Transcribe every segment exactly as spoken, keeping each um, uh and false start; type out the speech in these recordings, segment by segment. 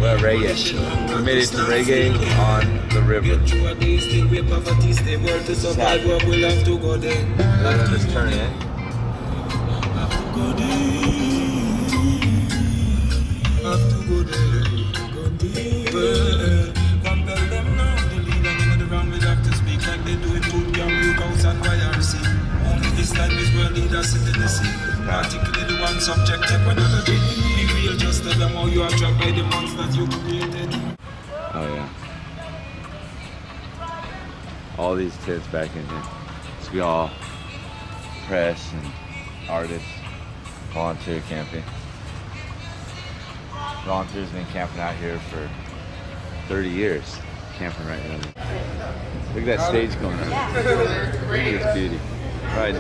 at Reggae. We made it to Reggae on the River. Let's turn in. This time is where leaders sit in the sea. Particularly one subject, take another day. Be real, just tell them how you are trapped by the monsters you created. Oh yeah. All these kids back in here. It's be all press and artists, volunteer camping. Volunteers been camping out here for thirty years. Camping right now. Look at that stage going on. Look at this beauty. Right.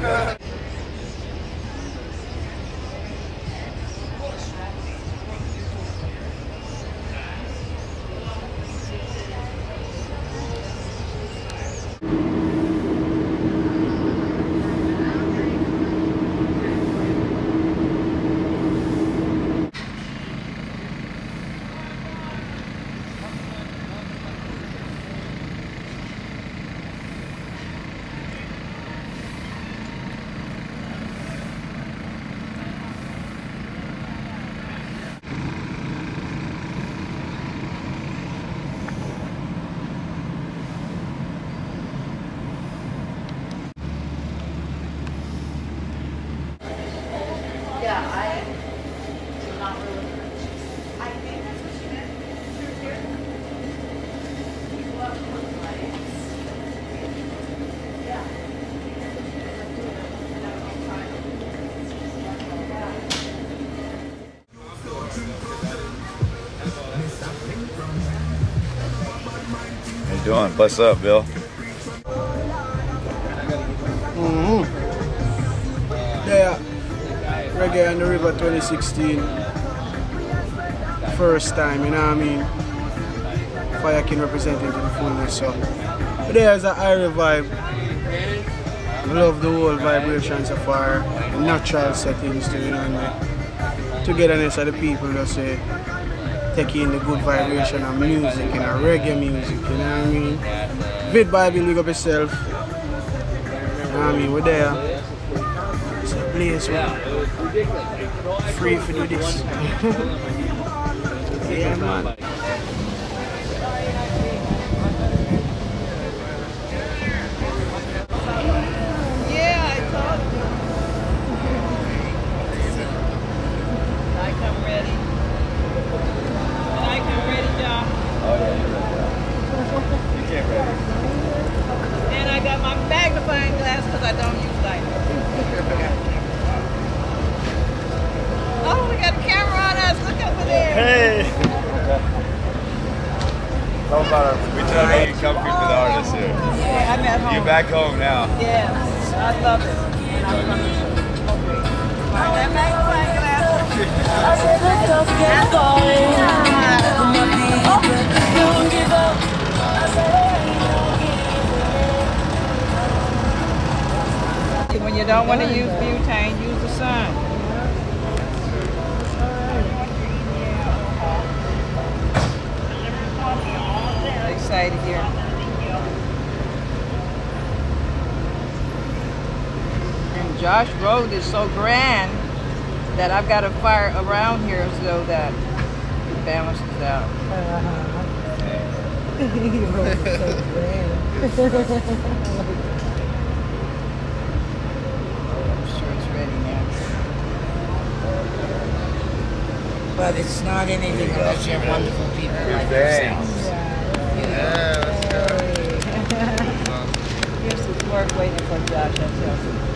Yeah, I do not really. I think that's what she meant. What looks like. Yeah. How you doing? What's up, Bill? Mm-hmm. Yeah. Reggae on the River twenty sixteen. First time, you know what I mean? Fire can represent it to the fullness, so. But there's an irie vibe. I love the whole vibrations of fire, natural settings too, you know what I mean? Togetherness of the people just say, take in the good vibration of music, you know, reggae music, you know what I mean? Vidbybill, big up yourself. You know what I mean? We're there. It's a place where free for do this. Yeah, man. Yeah, I told you. I come ready. And I come ready, John. Oh yeah, you're ready. You can't ready. And I got my magnifying glass because I don't use light. Oh, we got a camera on us. Look over there. Hey! How about our, we try to make it comfy for the artists here. Yeah, I'm at home. You're back home now. Yes, I love it. And I'm coming to my magnifying glass. When you don't want to use butane, use the sun. Excited here. And Josh Road is so grand that I've got a fire around here so that it balances out. Road is so grand. But it's not anything unless you have wonderful people like yourselves. Yeah, let's go. Here's this work waiting for Josh, I tell you.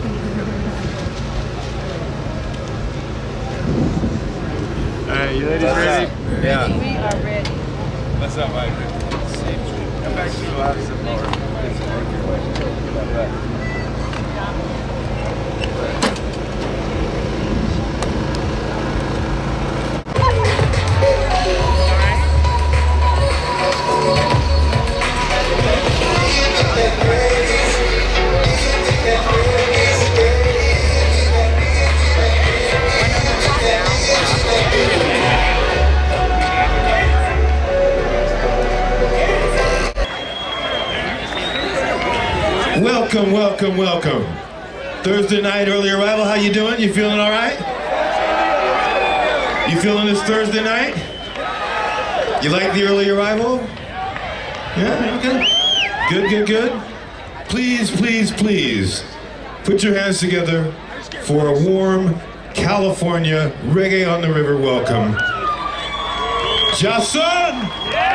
Alright, you ladies ready? Yeah. We are ready. What's up, Mike? Come back to the last some more. Welcome, welcome, welcome. Thursday night, early arrival, how you doing? You feeling all right? You feeling this Thursday night? You like the early arrival? Yeah, okay. Good, good, good. Please, please, please, put your hands together for a warm California Reggae on the River welcome. Jason!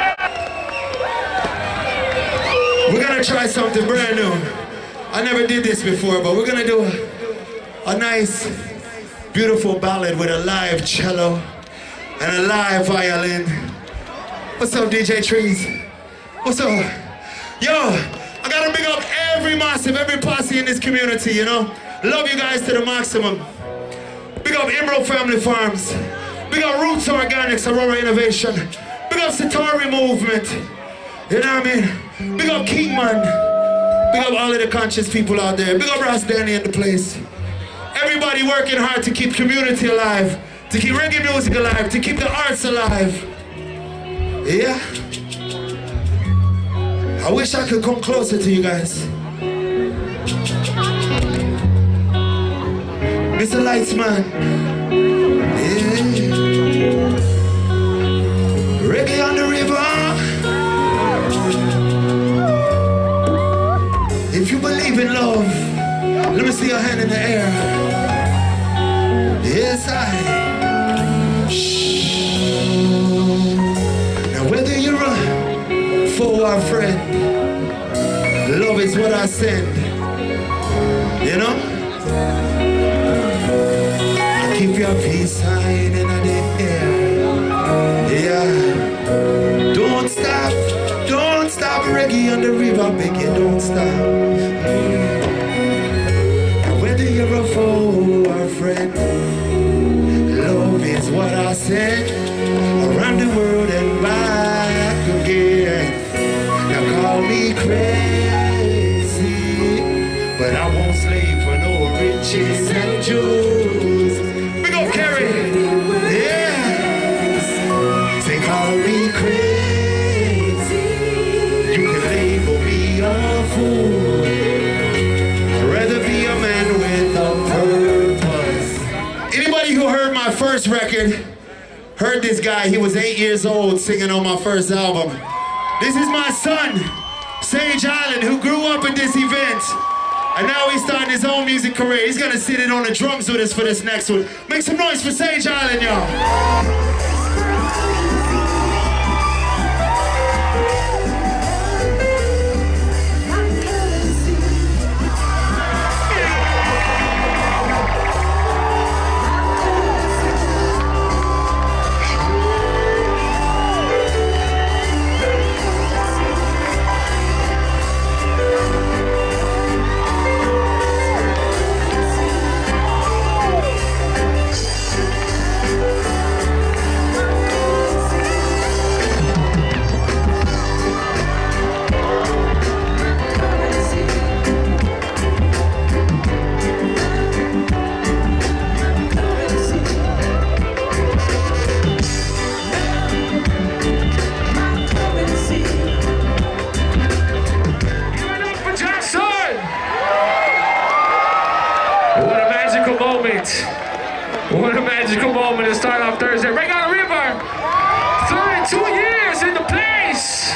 We're gonna try something brand new. I never did this before, but we're gonna do a, a nice, beautiful ballad with a live cello and a live violin. What's up, D J Trees? What's up? Yo, I gotta big up every massive, every posse in this community, you know? Love you guys to the maximum. Big up Emerald Family Farms. Big up Roots Organics, Aurora Innovation. Big up Satori Movement. You know what I mean? Big up Kingman. Big up all of the conscious people out there. Big up Ross Danny in the place. Everybody working hard to keep community alive, to keep reggae music alive, to keep the arts alive. Yeah? I wish I could come closer to you guys. Mister Lightsman. Yeah. Reggae on the river. If you believe in love, let me see your hand in the air. Yes, I. Shh. Now whether you're a foe or a friend, love is what I send. You know? I keep your peace sign in the air. Yeah. Don't stop. Don't stop, reggae on the river, beg you, don't stop. Whether you're a foe or a friend, love is what I said. Around the world and back again. Now call me crazy, but I won't slave for no riches and jewels. Big up Kerry. Yeah. Say call me crazy. I'd rather be a man with a purpose. Anybody who heard my first record heard this guy. He was eight years old singing on my first album. This is my son, Sage Island, who grew up at this event. And now he's starting his own music career. He's gonna sit in on the drums with us for this next one. Make some noise for Sage Island, y'all. What a magical moment to start off Thursday. Reggae on the River. thirty-two years in the place.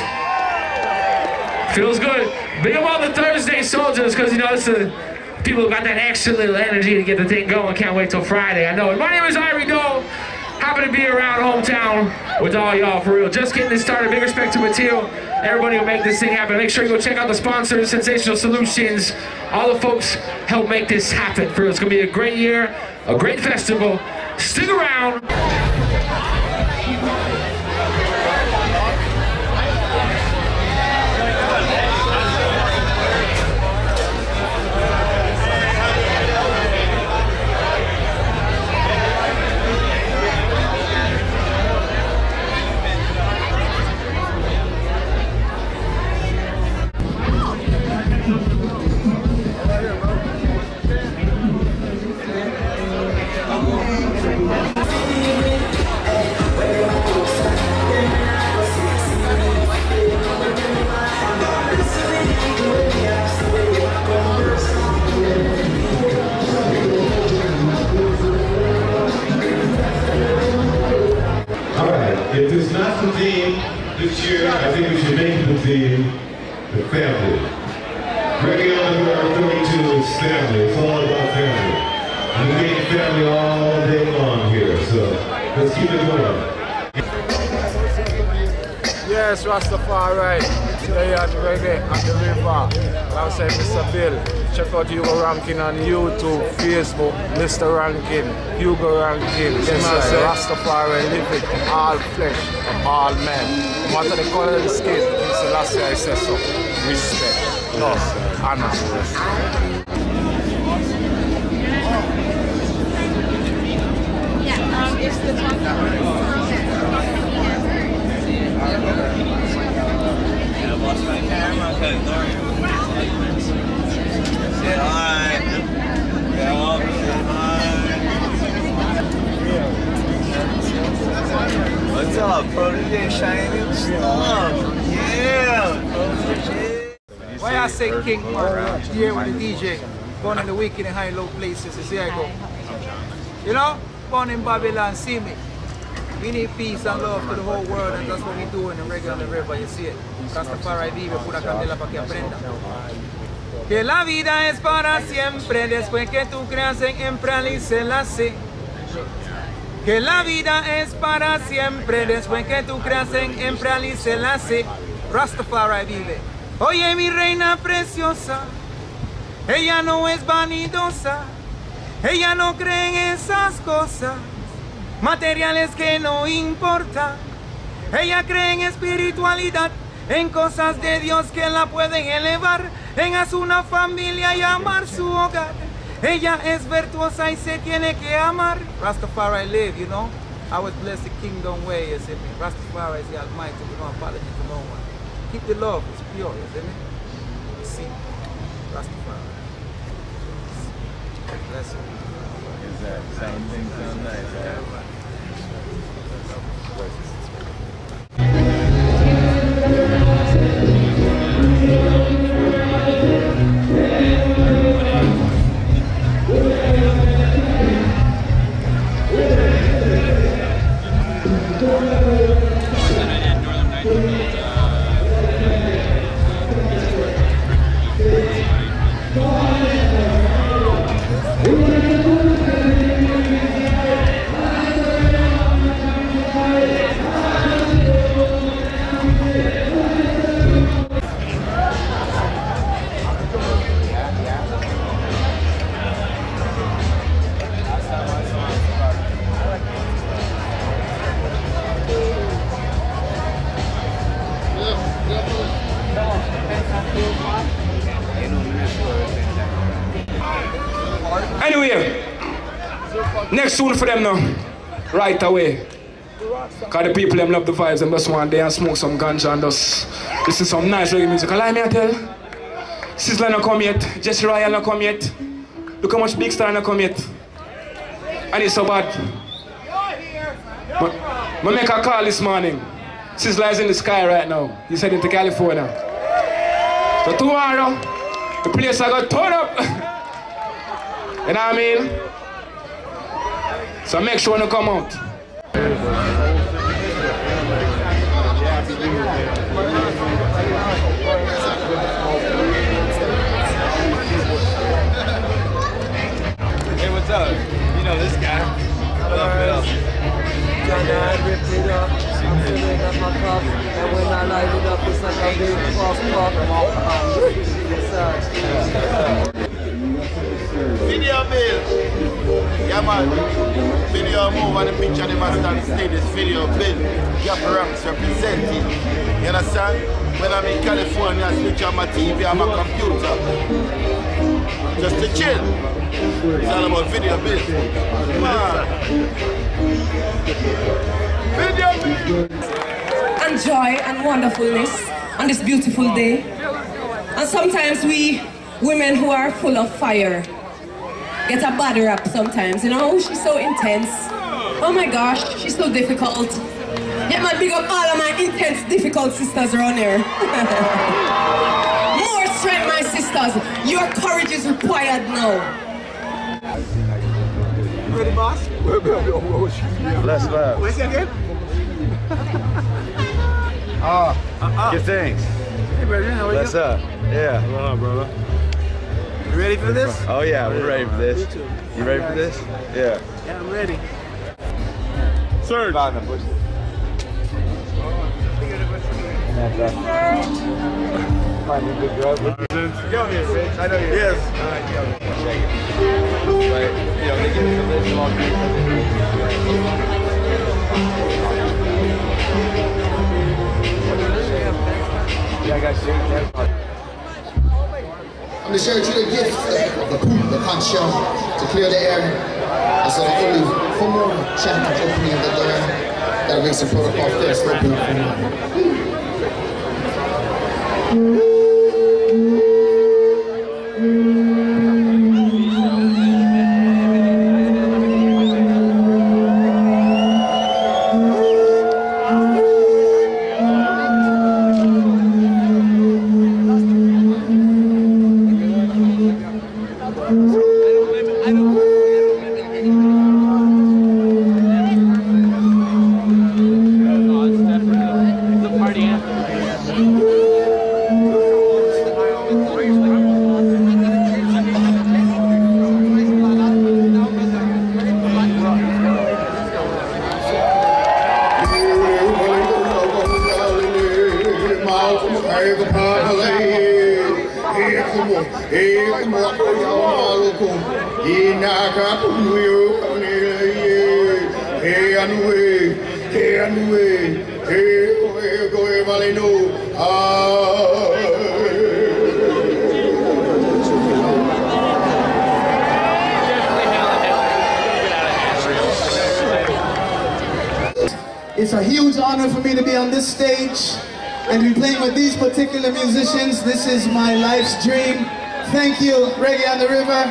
Feels good. Big up all the Thursday soldiers, because you know it's the people who got that extra little energy to get the thing going. Can't wait till Friday. I know it. My name is Irie Doe. Happy to be around hometown with all y'all for real. Just getting this started. Big respect to Mateo. Everybody will make this thing happen. Make sure you go check out the sponsors, Sensational Solutions. All the folks help make this happen for real. It's gonna be a great year, a great festival. Stick around. Thank you. If it's not the theme this year, I think we should make the theme the family. Reggae on the River thirty-two is family. It's all about family. And we need family all day long here, so let's keep it going. Yes, Rastafari. Today at Reggae on the River. Alongside Mister Bill. Check out Hugo Rankin on YouTube, Facebook, Mister Rankin, Hugo Rankin. Yes, sir. Rastafari living all flesh of all men. No matter the color of the skin, it's the last year I said so. Respect, love, honor. Yeah, um, it's the top. I lost my camera because Lauren. Say hi. Go up, say hi. What's up, protege shining stuff? Yeah, protege. Why I say King Mark here with the D J, born in the wicked and high low places, you see I go. You know, born in Babylon, see me. We need peace and love to the whole world, and that's what we do in the Reggae on the River, you see it. Rastafari vive, pura candela para que aprenda. Que la vida es para siempre, después que tú creas en Emprali y se la sé. Que la vida es para siempre, después que tú creas en Emprali y se la sé. Rastafari vive. Oye mi reina preciosa, ella no es vanidosa, ella no cree en esas cosas materiales que no importan. Ella cree en espiritualidad, en cosas de Dios que la pueden elevar, en hacer una familia y amar su hogar. Ella es virtuosa y se tiene que amar. Rastafari live, you know. I was blessed the kingdom way, you see me. Rastafari is the Almighty, we don't apologize to no one. Keep the love, it's pure, you see me. See, Rastafari. Bless you. Is that same thing sound nice, right? Anyway, next tune for them now, right away. Cause the people them love the vibes and just one day and smoke some ganja and just listen to some nice reggae music. Allow me to tell. Sizzler not come yet, Jesse Royal not come yet. Look how much Big Star not come yet. And it's so bad. But I make a call this morning. Sizzler is in the sky right now. He's heading to California. So tomorrow, the place I got torn up. You know what I mean? So make sure you come out. Hey, what's up? You know this guy. Love it up. John, I ripped it up. I'm filling up my cup. And when I light it up, it's like a big cross pop. Yes, sir. Video bill. Yeah man. Video move and the picture they must stand stay this video bill. Gap ranks representing. You understand? When I'm in California, I switch on my T V and my computer. Just to chill. It's all about video bill. Man. Video bill. And joy and wonderfulness on this beautiful day. And sometimes we women who are full of fire get a bad rap sometimes, you know? She's so intense. Oh my gosh, she's so difficult. Get my big up all of my intense, difficult sisters around here. More strength, my sisters. Your courage is required now. You ready, boss? Let's go. Where's it again? Oh, Uh-uh. good things. Hey, brother, how are you? What's up? Yeah. What up, brother? You ready for this? Oh yeah, we're ready for this. Me too. You ready for this? Yeah. Yeah, I'm ready. Surge. On the bush. Find a good drug. Yo, here, bitch. I know you. Yes. All right, yo. Check it. But, you know, they give us a list of all kinds of things. Yeah, I got shit. I'm the share to the gift of the poop, the conch shell, to clear the air. I said, I'm going to leave one more chapter opening of the door. Gotta make some protocol first. Open up for It's a huge honor for me to be on this stage and to be playing with these particular musicians. This is my life's dream. Thank you, Reggae on the River.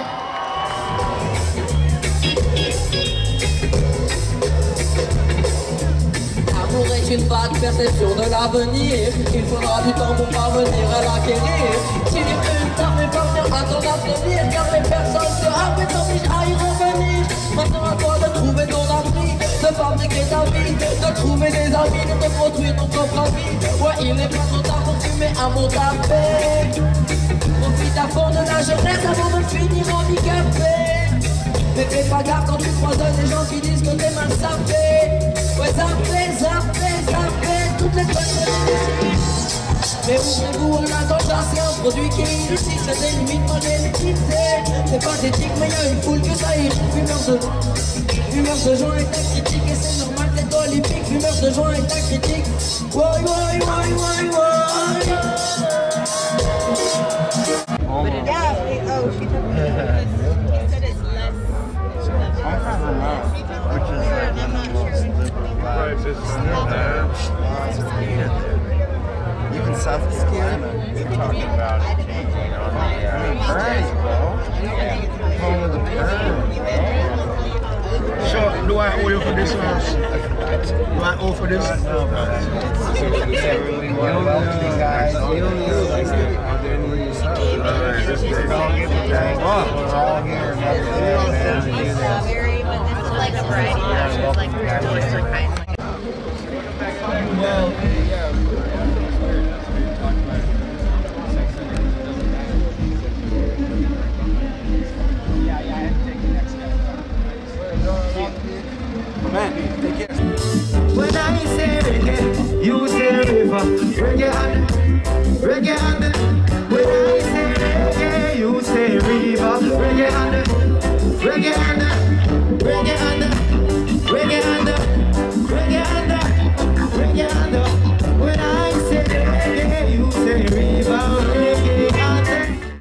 L'amour est une vague perception de l'avenir. Il faudra du temps pour parvenir à l'acquérir. Si tu peux t'armer partir à ton avenir, car les personnes se rappellent t'obligent à y revenir. Maintenant à toi de trouver ton abri, de fabriquer ta vie, de trouver des amis, de te construire ton propre avis. Ouais, il est pas trop tard pour fumer un bon tapé. Profite à fond de la jeunesse avant de finir handicapé. Mais fais pas gaffe quand tu croises des gens qui disent que t'es mal sapé. Ouais, zappé, zappé, zappé, toutes les personnes ici. Mais ouvrez-vous, on attend ça, c'est un produit qui est illicite. C'est des limites, pas des liquidités. C'est pathétique, mais y'a une foule que ça irrite. Fumeur de... Fumeur de joint est ta critique. Et c'est normal d'être olympique. Fumeur de joint est ta critique. Woy, woy, woy, woy, woy. But it, yeah, it, oh, she took me to this. He said it's less. I'm from Vermont, which is like I'm not sure. even South Carolina. They're talking about it changing on the I mean, Burns, bro. Home of the Burns. So, do I owe you for this house? Do I owe for this? No, but everyone welcoming guys. You don't know like that. Alright, this is all get the thing off. We're all here. Strawberry, but this is like a variety of like three or four different kinds. Well, Man, take care. When I say reggae, you say river. Reggae on the, reggae on the. When I say reggae, you say river. Reggae on the, reggae on the, reggae on the, reggae on the, reggae on the, reggae on the. When I say reggae, you say river. Reggae on the.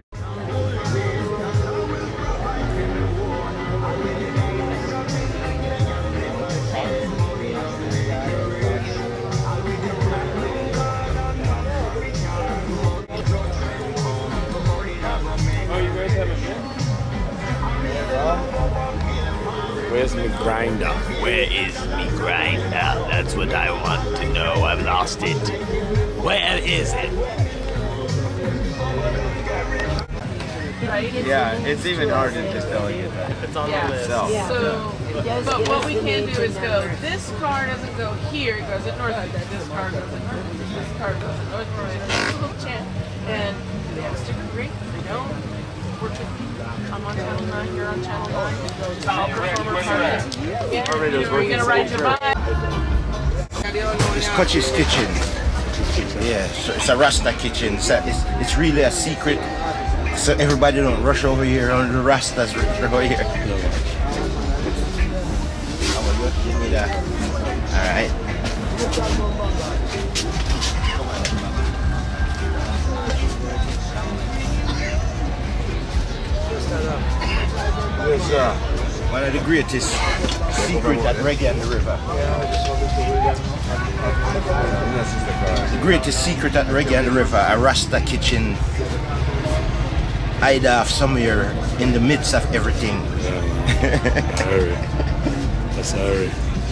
Where's my grinder? Where is me grinder? That's what I want to know. I've lost it. Where is it? Yeah, it's even hard to just delegate that. It's on the list. Itself. So But what we can do is go, this car doesn't go here, it goes at North End. This car goes at North End. This car goes at North End. It's a little chant. And do they have a sticker green? They don't. Unfortunately, I'm on channel nine, you're on channel nine. Top performer party. Yeah, are you going to ride your bike? It's Kochi's kitchen. Yeah, so it's a Rasta kitchen. It's, a, it's, it's really a secret. So everybody don't rush over here on the Rastas rush over here. Give me that. Alright. Here's uh, one of the greatest secrets at Reggae on the River. The greatest secret at Reggae on the River, a Rasta kitchen. Hide off somewhere in the midst of everything. Harry. That's Harry.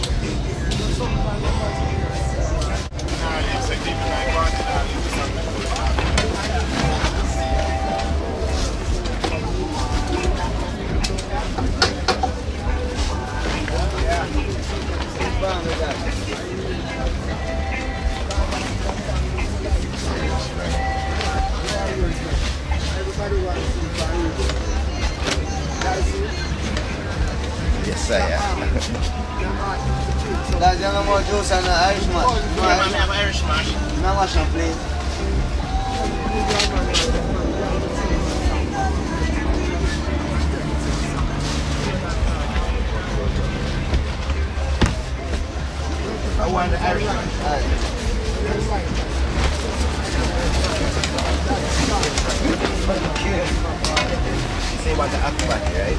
Yes, I am. That's the more juice and the Irish mash. No, I have Irish mash. No mash and plate. I want the Irish mash. Say about the aquatic, right?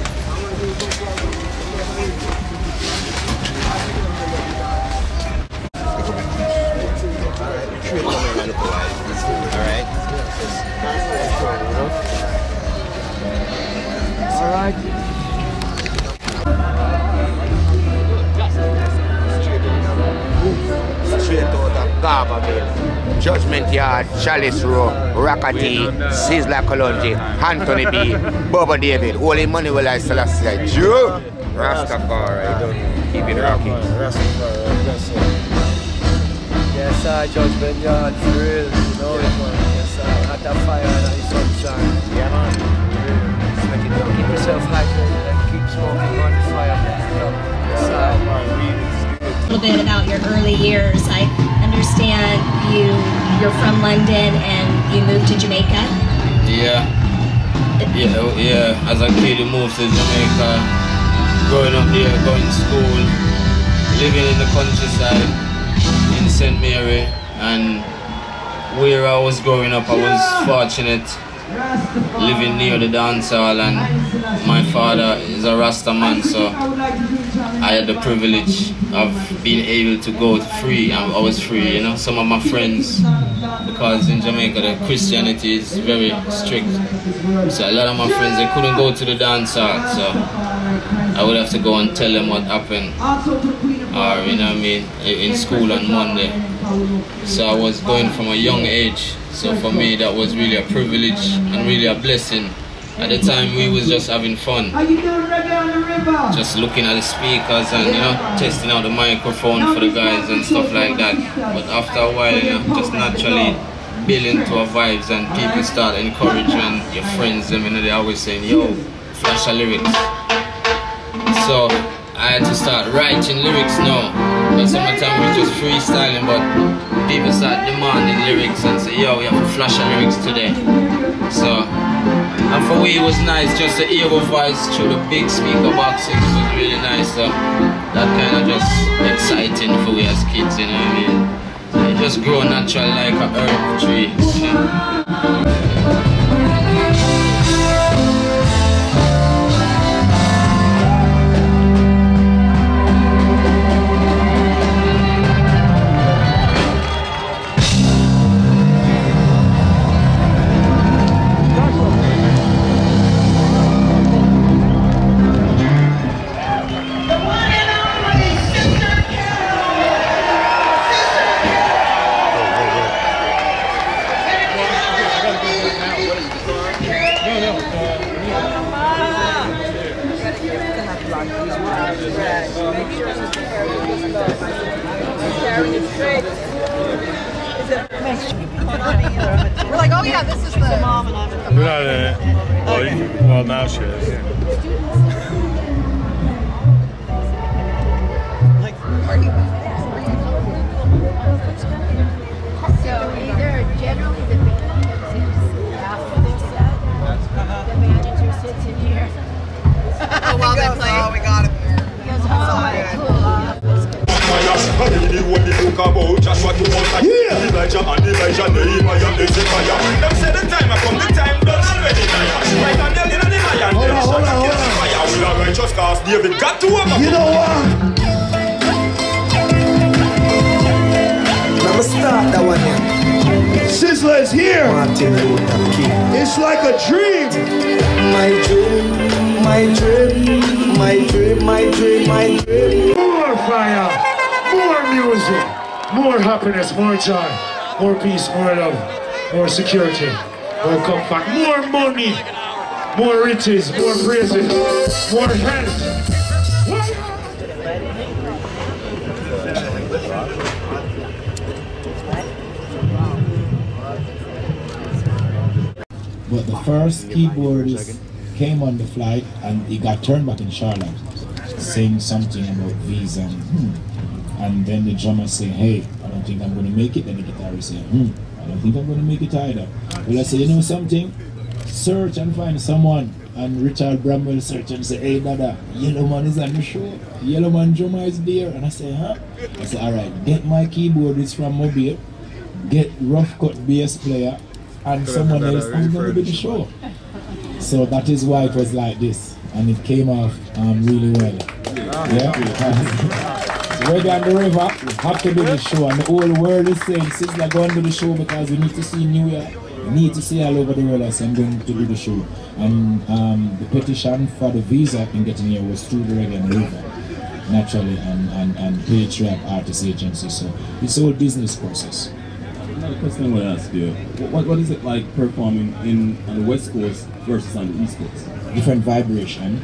Alright. Straight out of Garberville, Judgment Yard, Chalice Row, Rockety, Sizzler Kalonji, Anthony B, Bubba David, Holy Money Will I still say, Jew, Rastafari, don't keep it rocking. Rastafari, that's it. Yes, sir, Judgment Yard, for real, you know it, man. Yes, sir, at the fire and the sunshine. Yeah, man. For real. Keep yourself hydrated and keep smoking on the fire. Yes, sir, man. A little bit about your early years. I understand you, you're from London and you moved to Jamaica. Yeah. Yeah, yeah. As a kid, you moved to Jamaica, growing up there, going to school, living in the countryside in Saint Mary, and where I was growing up, I was fortunate living near the dance hall, and my father is a Rasta man, so I had the privilege of being able to go free. I was free, you know. Some of my friends, because in Jamaica the Christianity is very strict, so a lot of my friends, they couldn't go to the dance hall, so I would have to go and tell them what happened, or you know what I mean, in school on Monday. So I was going from a young age, so for me that was really a privilege and really a blessing. At the time we was just having fun, just looking at the speakers and you know, testing out the microphone for the guys and stuff like that. But after a while, you know, just naturally build into our vibes and people start encouraging your friends, them, you know, they always saying, yo, flash a lyrics. So I had to start writing lyrics now. Because some of the time we were just freestyling, but people start demanding lyrics and say, yo, we have to flash our lyrics today. So, and for me it was nice just to hear our voice through the big speaker boxes. It was really nice. So that kind of just exciting for we as kids, you know what I mean? It just grow natural like a herb tree, you know? We're like, oh yeah, this is the mom and I'm the We're not in it. Well, you, well now she is. So either generally the manager sits after their set, the manager sits in here. Oh, while they play? Oh, we got him here. He goes, oh, cool. You know what? Let me start that one here. Sizzler is here. It's like a dream. My dream, my dream, my dream, my dream, my dream. More fire, more music, more happiness, more joy, more peace, more love, more security, more comfort, more money, more riches, more praises, more health. But the first keyboardist came on the flight and he got turned back in Charlotte, saying something about visa. And, hmm. and then the drummer said, hey, I don't think I'm going to make it. Then the guitarist said, hmm, I don't think I'm going to make it either. Well, I said, you know something? Search and find someone. And Richard Bramwell searched and said, hey, Dada, Yellowman is on the show. Yellowman drummer is there. And I said, huh? I said, all right, get my keyboardist from Mobile, get rough cut bass player, and someone else is going to do the show. So that is why it was like this, and it came off um, really well. Yeah. So Reggae on the River have to do the show, and the whole world is saying, Sizzler, go and do the show because we need to see New York. We need to see all over the world. I said, I'm going to do the show. And um, the petition for the visa in getting here was through the Reggae on the River, naturally, and, and, and Patriot Artist Agency. So it's all business process. Another question I want to ask you, what, what is it like performing in on the West Coast versus on the East Coast? Different vibration,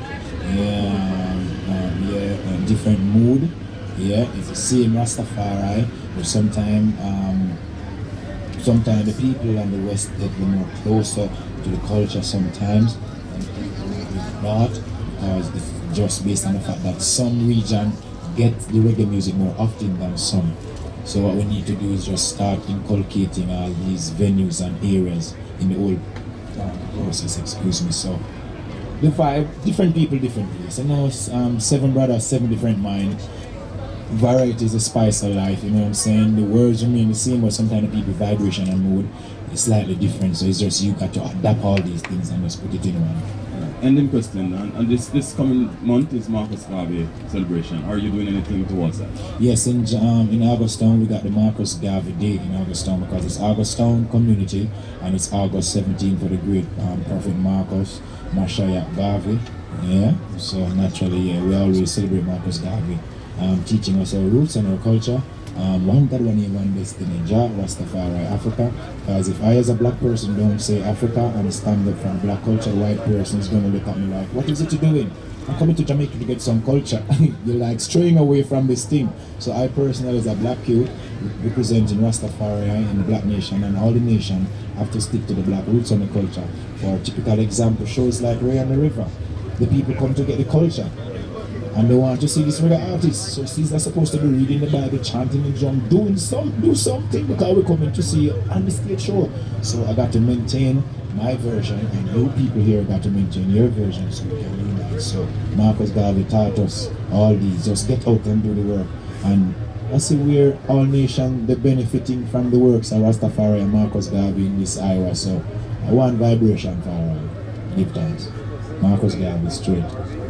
yeah, um, yeah, uh, different mood, yeah, it's the same Rastafari, but sometimes um, sometimes the people on the West get more closer to the culture sometimes, and not, because it's just based on the fact that some region get the reggae music more often than some. So what we need to do is just start inculcating all these venues and areas in the whole uh, process, excuse me. So the five, different people, different place. I know um, seven brothers, seven different minds. Variety is the spice of life, you know what I'm saying? The words remain the same, but sometimes the people vibration and mood is slightly different. So it's just you got to adapt all these things and just put it in one. Ending question, and, and this this coming month is Marcus Garvey celebration. Are you doing anything towards that? Yes, in um, in Augustown we got the Marcus Garvey Day in Augustown because it's Augustown community and it's August seventeenth for the great um, Prophet Marcus Mashiach Garvey. Yeah, so naturally, yeah, we always celebrate Marcus Garvey, um, teaching us our roots and our culture. Um, one God, one aim, one destiny, Jah, Rastafari, Africa. Because if I as a black person don't say Africa and stand up for black culture, white person is going to look at me like, what is it you're doing? I'm coming to Jamaica to get some culture. You're like straying away from this thing. So I personally, as a black youth, representing Rastafari in the black nation and all the nation, have to stick to the black roots and the culture. For a typical example, shows like Reggae on the River. The people come to get the culture. And they want to see this reggae artist. So these are supposed to be reading the Bible, chanting the drum, doing some, do something because we're coming to see you on the stage show. So I got to maintain my version, and you people here got to maintain your version so we can unite. So Marcus Garvey taught us all these. Just get out and do the work. And I see we're all nation the benefiting from the works of Rastafari and Marcus Garvey in this era. So I want vibration for all. Give thanks. Marcus Garvey straight.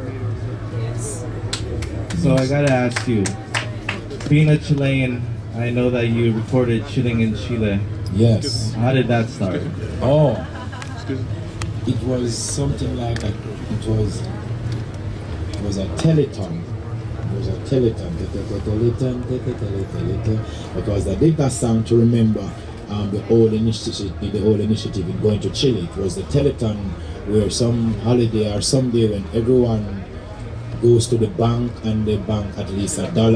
So I gotta ask you, being a Chilean, I know that you recorded Chilling in Chile. Yes. How did that start? Oh, it was something like a, it was it was a telethon. It was a telethon, telethon, telethon, because I did that song to remember um, the old initiative, the old initiative in going to Chile. It was the telethon where some holiday or someday when everyone goes to the bank and they bank at least a dollar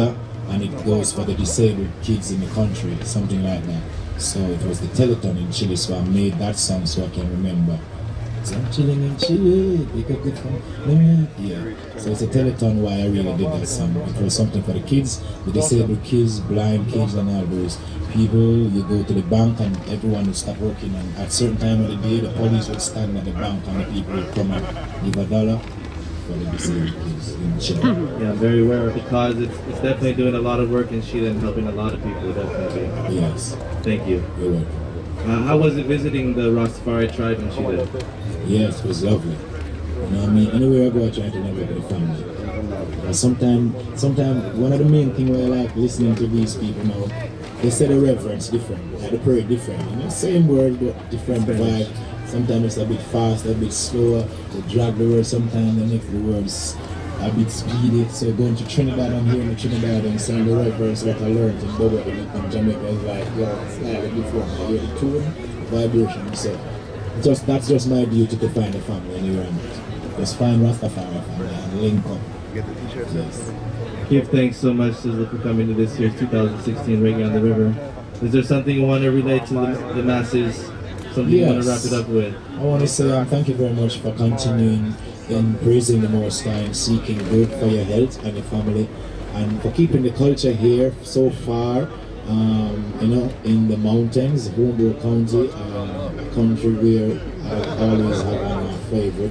and it goes for the disabled kids in the country, something like that. So it was the telethon in Chile, so I made that song so I can remember. So I'm chilling in Chile, pick up the phone. Yeah. So it's a telethon why I really did that song. It was something for the kids, the disabled kids, blind kids, and all those people. You go to the bank and everyone would stop working, and at certain time of the day the police would stand at the bank and the people would come and give a dollar for the disabled kids in Chile. Yeah, I'm very aware because it's, it's definitely doing a lot of work in Chile and helping a lot of people, definitely. Yes. Thank you. You're welcome. Uh, how was it visiting the Rastafari tribe in Chile? Yes, it was lovely. You know what I mean? Anywhere I go, I try to network with the family. But sometimes, sometimes one of the main things where I like listening to these people now, they say the reverence different, like the prayer different. You know, same word but different vibe. Sometimes it's a bit fast, a bit slower. They drag the word. Sometimes they make the words a bit speedy. So going to Trinidad and hearing the Trinidad and saying the reverence what I learned in Bobo in Jamaica is like, yeah, it's slightly different. I hear the tune, the vibration. So just that's just my duty to find a family anywhere I'm at. Just find Rastafari family and link up. Get the t-shirts. Yes. Give thanks so much, Sizzla, for coming to this year's two thousand sixteen Reggae on the River. Is there something you want to relate to the, the masses? Something Yes. you want to wrap it up with? I want to say um, thank you very much for continuing in praising the Most High and seeking good for your health and your family, and for keeping the culture here so far. Um, you know, in the mountains, Humboldt County, um, a country where I always have been my favorite.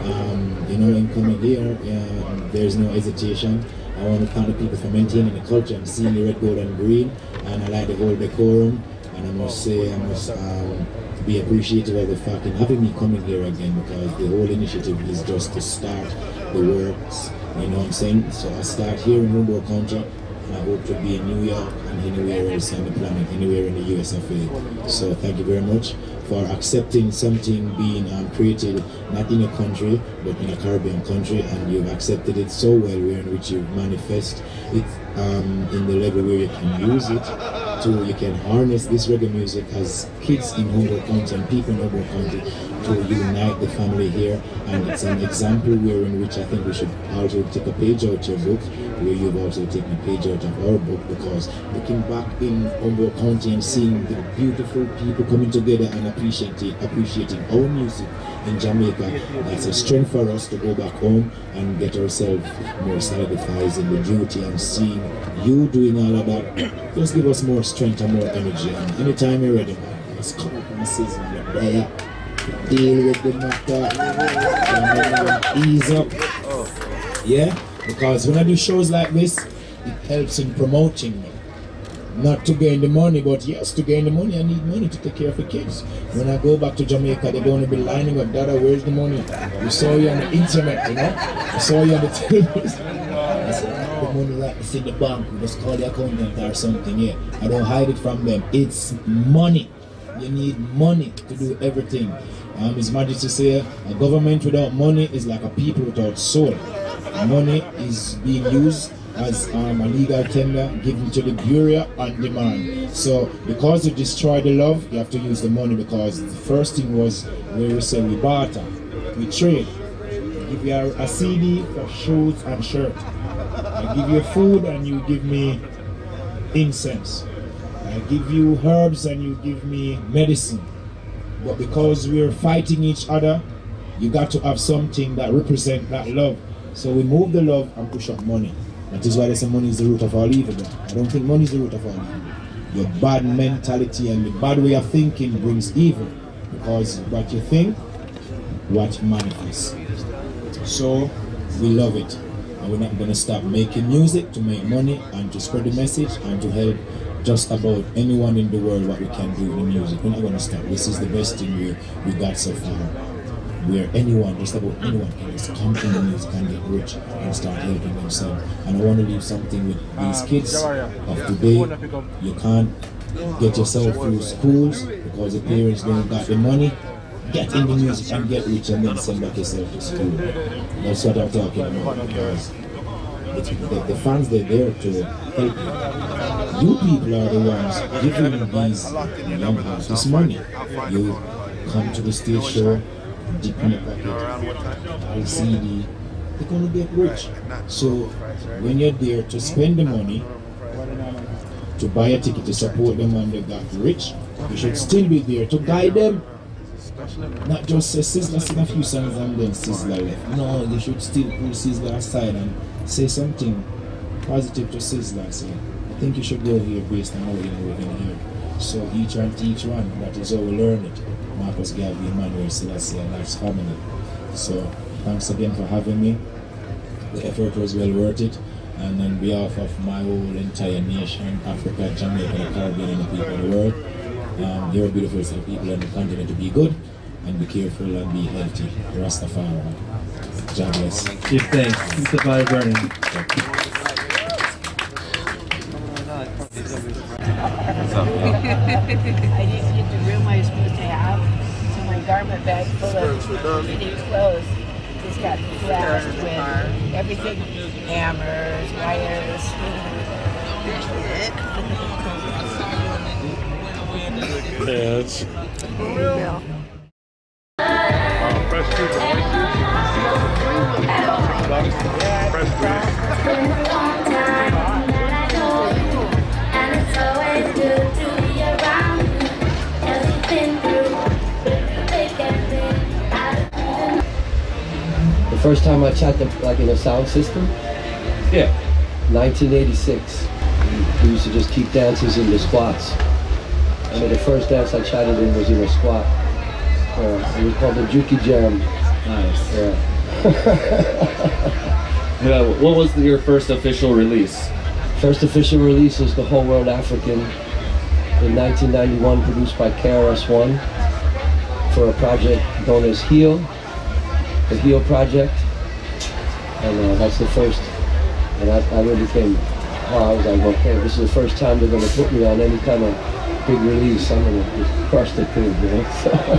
Um, you know, in coming here, um, there's no hesitation. I want to thank the people for maintaining the culture and seeing the red, gold, and green, and I like the whole decorum. And I must say, I must um, be appreciative of the fact in having me coming here again, because the whole initiative is just to start the works. You know what I'm saying? So I start here in Humboldt County. I hope to be in New York and anywhere else on the planet, anywhere in the U S of A. So thank you very much for accepting something being um, created not in a country but in a Caribbean country, and you've accepted it so well, where in which you manifest it um, in the level where you can use it to, you can harness this reggae music as kids in Humboldt County and people in Humboldt County to unite the family here. And it's an example where in which I think we should also take a page out of your book, where you've also taken a page out of our book, because looking back in Humboldt County and seeing the beautiful people coming together and appreciating, appreciating our music in Jamaica, that's a strength for us to go back home and get ourselves more solidified in the duty, and seeing you doing all of that just give us more strength and more energy. And anytime you're ready, man, just come up and season your day, deal with the matter, and ease up. Yeah? Because when I do shows like this, it helps in promoting me. Not to gain the money, but yes, to gain the money, I need money to take care of the kids. When I go back to Jamaica, they're going to be lining up, Dada, where's the money? We saw you on the internet, you know? We saw you on the television. I said, the money like it's in the bank, we just call the accountant or something, yeah. I don't hide it from them. It's money. You need money to do everything. Um, His Majesty say, a government without money is like a people without soul. Money is being used as um, a legal tender given to the bureau on demand. So because you destroy the love, you have to use the money, because the first thing was where we say we barter, we trade. I give you a, a C D for shoes and shirt. I give you food and you give me incense. I give you herbs and you give me medicine. But because we're fighting each other, you got to have something that represents that love. So we move the love and push up money. That is why they say money is the root of all evil. I don't think money is the root of all evil. Your bad mentality and the bad way of thinking brings evil. Because what you think, what manifests. So we love it. And we're not going to stop making music to make money and to spread the message and to help just about anyone in the world what we can do in the music. We're not going to stop. This is the best thing we, we got so far. Where anyone, just about anyone, can just come in the music and get rich and start helping themselves. And I want to leave something with these kids of today. You can't get yourself through schools because the parents don't got the money. Get in the music and get rich and then send back yourself to school. That's what I'm talking about, because it's, the, the fans, they're there to help you. You people are the ones giving these young artists money. You come to the stage show, dip in the pocket, L C D, they're gonna get rich. So when you're there to spend the money, to buy a ticket to support them when they got rich. You should still be there to guide them. Not just say Sizzla sing a few songs and then Sizzla left. No, you should still pull Sizzla aside and say something positive to Sizzla. So I think you should go here based on how you know we're going to hear. So each and teach one, that is how we learn it. Marcus Garvey, Emmanuel Selassie, and Life's family. So thanks again for having me. The effort was well worth it. And on behalf of my whole entire nation, Africa, Jamaica, the Caribbean, and the people of the world, um, you're a beautiful set of people and continue to be good and be careful and be healthy. Rastafari. God bless. Give thanks. Keep the fire burning. I didn't get the room I was supposed to have, so my garment bag full of fitting clothes just got thrashed with everything, hammers, wires. Bitch. Bill. Fresh fruit and Fresh fruit. The first time I chatted like in a sound system? Yeah. nineteen eighty-six. We used to just keep dances in the squats. So the first dance I chatted in was in a squat. Uh, it was called the Juki Jam. Nice. Yeah. Yeah, what was the, your first official release? First official release is The Whole World African in nineteen ninety-one, produced by K R S One for a project known as Heal, the Heal Project. And uh, that's the first, and I, I really came, oh, I was like, okay, this is the first time they're going to put me on any kind of big release. I'm going to just crush the thing, you know?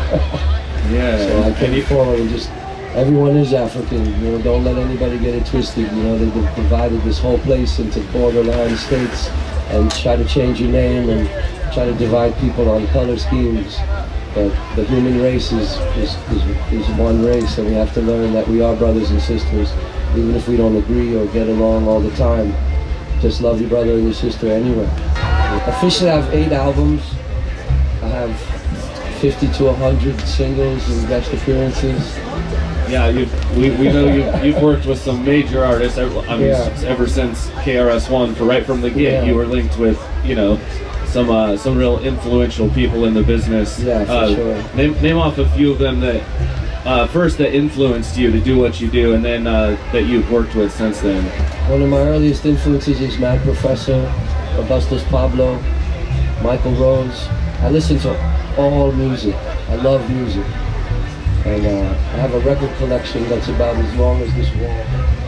Yeah. So I came forward and just, everyone is African, you know, don't let anybody get it twisted, you know, they've divided this whole place into borderline states and try to change your name and try to divide people on color schemes. But the human race is, is, is, is one race, and we have to learn that we are brothers and sisters, even if we don't agree or get along all the time. Just love your brother and your sister anyway. Officially I have eight albums. I have fifty to a hundred singles and guest appearances. Yeah, you've, we, we know you've, you've worked with some major artists, I mean, Yeah. ever since K R S One, for right from the get, Yeah. you were linked with, you know, some uh, some real influential people in the business. Yeah, for uh, sure. Name, name off a few of them that, uh, first that influenced you to do what you do, and then uh, that you've worked with since then. One of my earliest influences is Mad Professor, Augustus Pablo, Michael Rose. I listen to all music. I love music. And uh, I have a record collection that's about as long as this wall,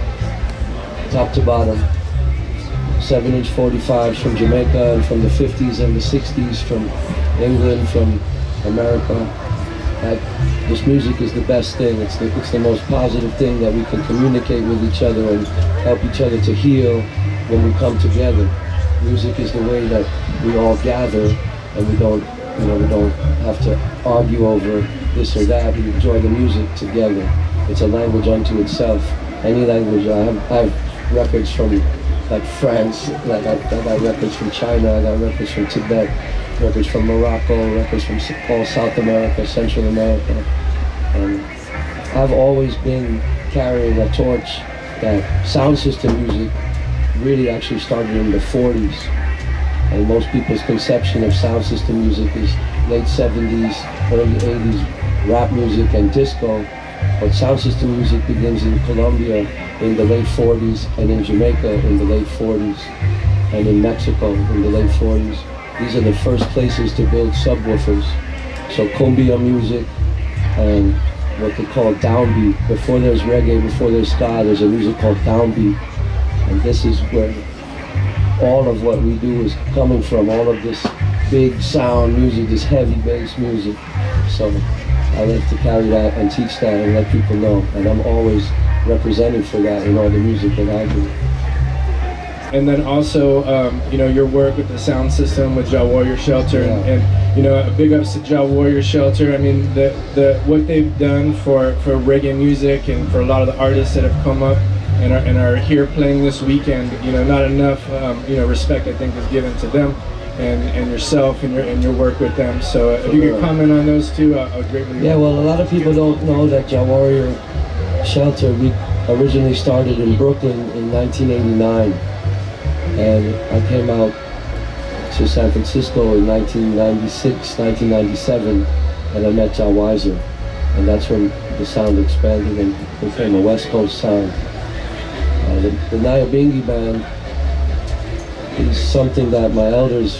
top to bottom. seven inch forty-fives from Jamaica and from the fifties and the sixties, from England, from America. Like, this music is the best thing. It's the, it's the most positive thing that we can communicate with each other and help each other to heal when we come together. Music is the way that we all gather, and we don't, you know, we don't have to argue over this or that. We enjoy the music together. It's a language unto itself. Any language. I have, I have records from like France, like I, I got records from China, I got records from Tibet, records from Morocco, records from all South America, Central America. And I've always been carrying a torch that sound system music really actually started in the forties. And most people's conception of sound system music is late seventies, early eighties, rap music and disco. But sound system music begins in Colombia in the late forties, and in Jamaica in the late forties, and in Mexico in the late forties. These are the first places to build subwoofers. So cumbia music and what they call downbeat. Before there's reggae, before there's ska, there's a music called downbeat. And this is where all of what we do is coming from, all of this big sound music, this heavy bass music. So I like to carry that and teach that and let people know. And I'm always representing for that in all the music that I do. And then also, um, you know, your work with the sound system with Jah Warrior Shelter, Yeah. and, and you know, big ups to Jah Warrior Shelter. I mean, the the what they've done for for reggae music and for a lot of the artists that have come up and are, and are here playing this weekend. You know, not enough um, you know, respect I think is given to them and and yourself and your and your work with them. So uh, if you could comment on those two, uh, I would greatly. Yeah, well, a lot of people don't know that Jah Warrior Shelter we originally started in Brooklyn in nineteen eighty-nine, and I came out to San Francisco in nineteen ninety-six, nineteen ninety-seven, and I met Jah Weiser, and that's when the sound expanded and became a West Coast sound. Uh, the, the Nyabinghi band is something that my elders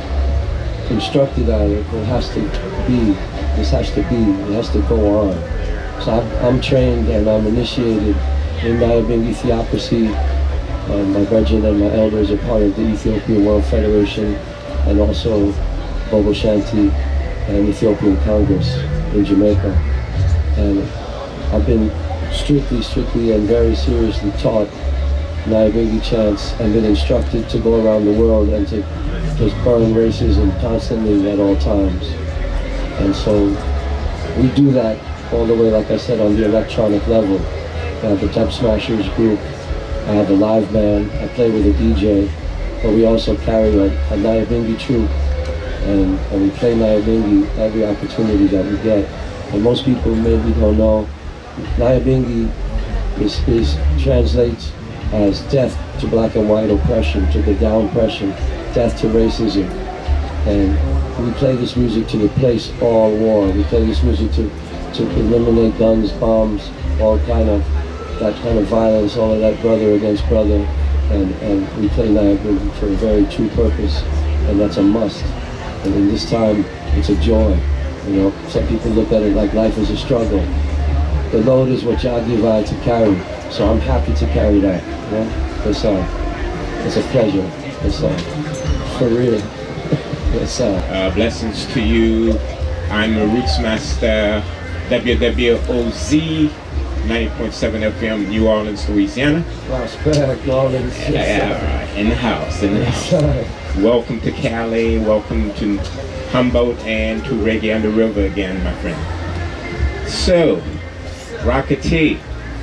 instructed on. It has to be, this has to be, it has to go on. So I'm, I'm trained and I'm initiated in Nyabinghi theocracy. Um, my brethren and my elders are part of the Ethiopian World Federation and also Bobo Shanti and Ethiopian Congress in Jamaica. And I've been strictly, strictly and very seriously taught Nyabinghi chants and been instructed to go around the world and to just burn racism constantly at all times. And so we do that all the way, like I said, on the electronic level. I have the Dub Smashers group, I have a live band, I play with a D J, but we also carry a, a Nyabinghi troupe, and, and we play Nyabinghi every opportunity that we get. And most people maybe don't know, Nyabinghi is, is translates as death to black and white oppression, to the down oppression, death to racism. And we play this music to replace all war. We play this music to, to eliminate guns, bombs, all kind of, that kind of violence, all of that brother against brother. And, and we play Nyabinghi for a very true purpose, and that's a must. And in this time, it's a joy. You know, some people look at it like life is a struggle. The load is what Jah give I to carry, so I'm happy to carry that. You know? That's all. It's a pleasure. That's all. For real. That's all. Uh, blessings to you. I'm a Roots Master, W W O Z, ninety point seven F M, New Orleans, Louisiana. Prospect, New Orleans. Yeah, yeah, right. In the house, in the house. Welcome to Cali, welcome to Humboldt, and to Reggae on the River again, my friend. So, Rockety,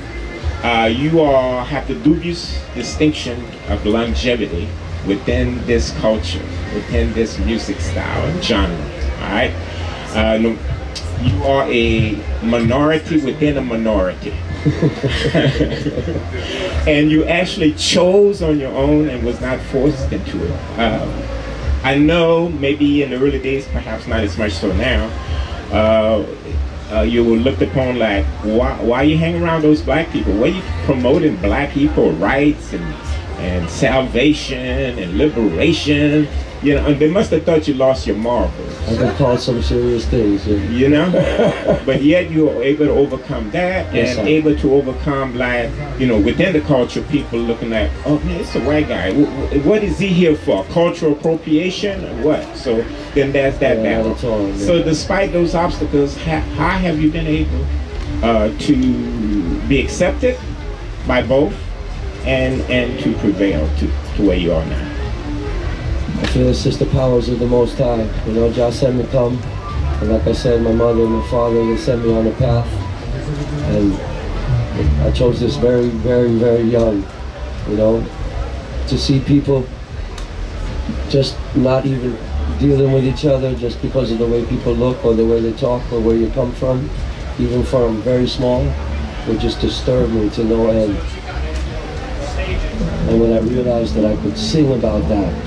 uh, you all have the dubious distinction of longevity within this culture, within this music style and genre, all right? Uh, no, you are a minority within a minority. And you actually chose on your own and was not forced into it. Um, I know maybe in the early days, perhaps not as much so now, uh, uh, you were looked upon like, why, why you hang around those black people? Why are you promoting black people rights and, and salvation and liberation? You know, and they must have thought you lost your marbles. I've been called some serious things. Yeah. You know? But yet you were able to overcome that, yes, and sir. able to overcome, like, you know, within the culture, people looking at, oh man, it's a white guy. W what is he here for? Cultural appropriation or what? So then there's that yeah, battle. that's all, yeah. So despite those obstacles, ha how have you been able uh, to be accepted by both and, and to prevail to, to where you are now? I feel it's just the powers of the Most High. You know, Jah sent me come, and like I said, my mother and my father, they sent me on a path, and I chose this very, very, very young. You know, to see people just not even dealing with each other just because of the way people look or the way they talk or where you come from, even from very small, would just disturb me to no end. And when I realized that I could sing about that,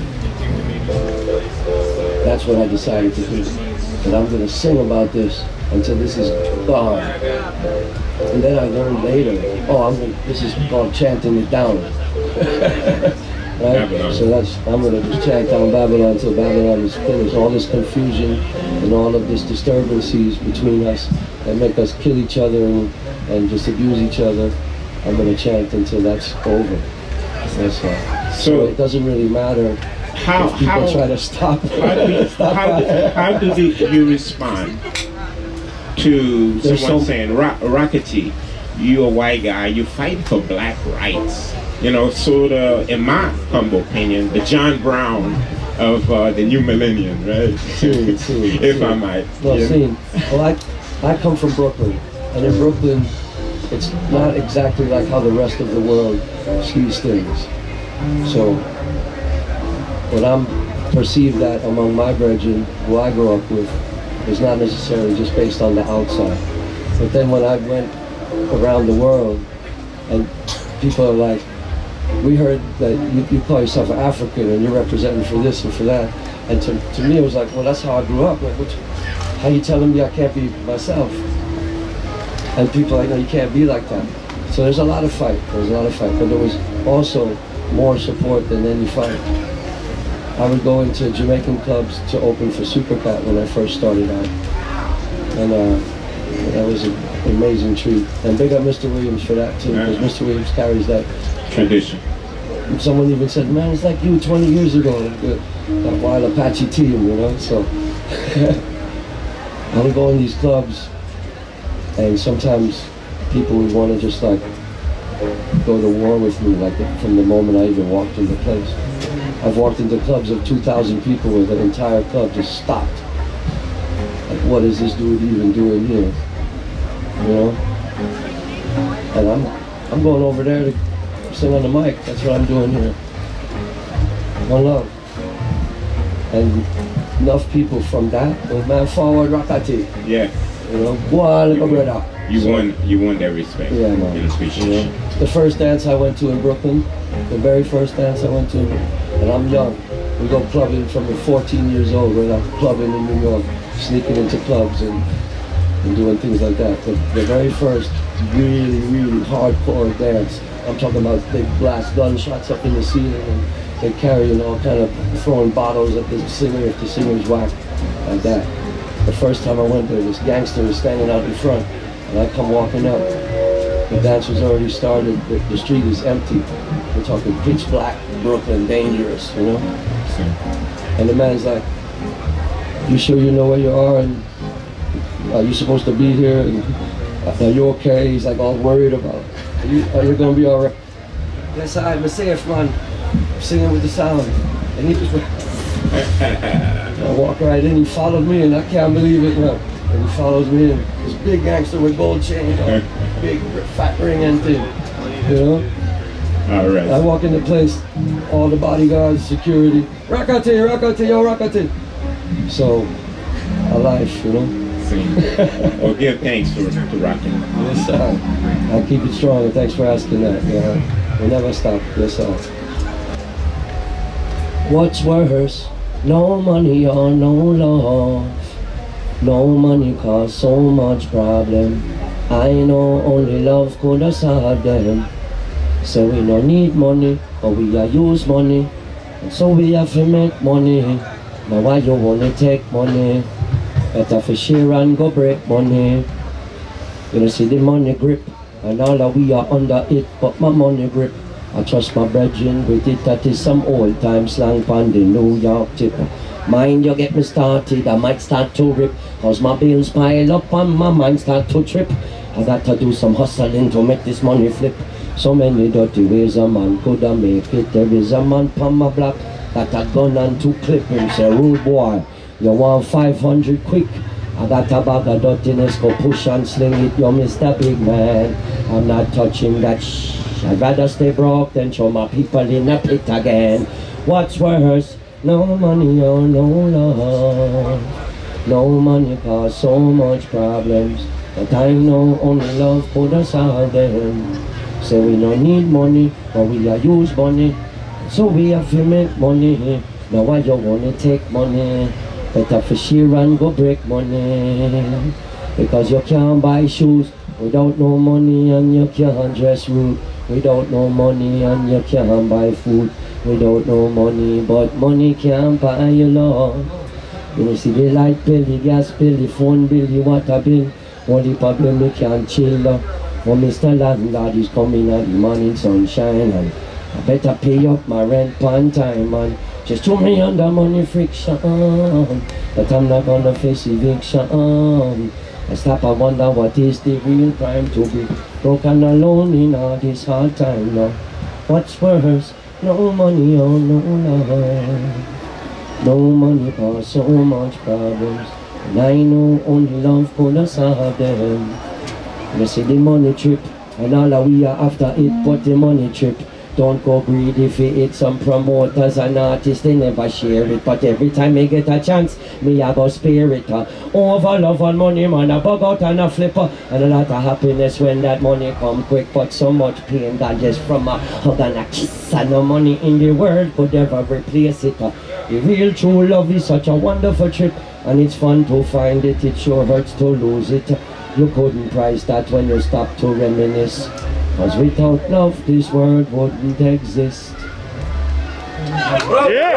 that's what I decided to do. That I'm going to sing about this until this is gone. And then I learned later, oh, I'm gonna, this is called chanting it down. Right? So that's, I'm going to just chant down Babylon until Babylon is finished. All this confusion and all of this disturbances between us that make us kill each other and, and just abuse each other, I'm going to chant until that's over. That's all. So, so it doesn't really matter. How, if people how, try to stop, how, do, stop how, do, how do the, you respond to There's someone so, saying, Rockety, you're a white guy, you fight for black rights? You know, sort of, in my humble opinion, the John Brown of uh, the new millennium, right? See, see, if see. I might. Well, yeah. see, well, I, I come from Brooklyn, and in Brooklyn, it's not exactly like how the rest of the world sees things. So when I'm perceived that among my brethren, who I grew up with, is not necessarily just based on the outside. But then when I went around the world, and people are like, we heard that you, you call yourself an African and you're representing for this and for that. And to, to me, it was like, well, that's how I grew up. Like, what, how you telling me I can't be myself? And people are like, no, you can't be like that. So there's a lot of fight, there's a lot of fight. But there was also more support than any fight. I would go into Jamaican clubs to open for Supercat when I first started out. And uh, that was an amazing treat. And big up Mister Williams for that too, because Mister Williams carries that tradition. Someone even said, man, it's like you twenty years ago, that Wild Apache team, you know? So I would go in these clubs, and sometimes people would want to just like go to war with me, like from the moment I even walked into the place. I've walked into clubs of two thousand people where the entire club just stopped. Like, what is this dude even doing here? You know? And I'm, I'm going over there to sing on the mic. That's what I'm doing here. One love. And enough people from that, well, man, forward Rakati. Yeah. You know, go on, little brother. You So- won. You won that respect. Yeah, man. And appreciation. You know, the first dance I went to in Brooklyn, the very first dance I went to, and I'm young. We go clubbing from the fourteen years old. We're like clubbing in New York, sneaking into clubs and, and doing things like that. But the very first really, really hardcore dance, I'm talking about they blast gunshots up in the ceiling and they're carrying all kind of, throwing bottles at the singer if the singer's whack, like that. The first time I went there, this gangster was standing out in front, and I come walking up. The dance was already started, the, the street is empty. We're talking pitch black, Brooklyn, dangerous, you know? And the man's like, you sure you know where you are? And are you supposed to be here? And are you okay? He's like all worried about, are you, are you gonna be all right? Yes, I'm safe, man. I'm singing with the sound. And he just went, I walk right in, he followed me, and I can't believe it, man. And he follows me in, this big gangster with gold chain, big fat ring and thing, you know? All right. I walk in the place, all the bodyguards, security, Rakati, Rakati, yo, Rakati. So, a life, you know? Well, give thanks for, to rocking. Yes, sir. I'll keep it strong, and thanks for asking that. Yeah. We'll never stop. Yes, sir. What's worse? No money or no love. No money cause so much problem. I know only love could have solved them. So we don't need money, but we are use money. And so we have to make money. Now why you wanna take money? Better for share and go break money. You know, see the money grip, and all that we are under it, but my money grip. I trust my brethren with it, that is some old time slang on the New York tip. Mind you get me started, I might start to rip, cause my bills pile up and my mind start to trip. I got to do some hustling to make this money flip. So many dirty ways a man coulda make it. There is a man on my block got a gun and two clip him, say, rude boy, you want five hundred quick? I got a bag of dirtiness, go push and sling it, yo Mister Big Man. I'm not touching that shh. I'd rather stay broke than throw my people in a pit again. What's worse? No money or no love. No money cause so much problems, but I know only love could have solved them. So we don't need money, but we are use money. So we have to make money. Now why you wanna take money? Better for share and go break money. Because you can't buy shoes without no money, and you can't dress rude without no money, and you can't buy food without no money. But money can't buy your love. You know, see the light bill, the gas bill, the phone bill, the water bill. Only problem you can't chill. Well, Mister Landlord is coming at the morning sunshine, and I better pay up my rent on time, man. Just throw me under money friction, but I'm not gonna face eviction. I stop and wonder what is the real crime, to be broken alone in all this hard time now. What's worse? No money or no love. No money cause so much problems, and I know only love could have solved them. You see the money trip, And all of we are after it, but the money trip. Don't go greedy for it. Some promoters and artists, they never share it. But every time me get a chance, me I go spare it. Uh, over love and money, man, I bug out and a flipper. And a lot of happiness when that money come quick. But so much pain that just from a hug and a kiss. And no money in the world could ever replace it. Uh, the real true love is such a wonderful trip. And it's fun to find it, it sure hurts to lose it. Uh, you couldn't price that when you stop to reminisce. Cause without love, this world wouldn't exist. Yeah!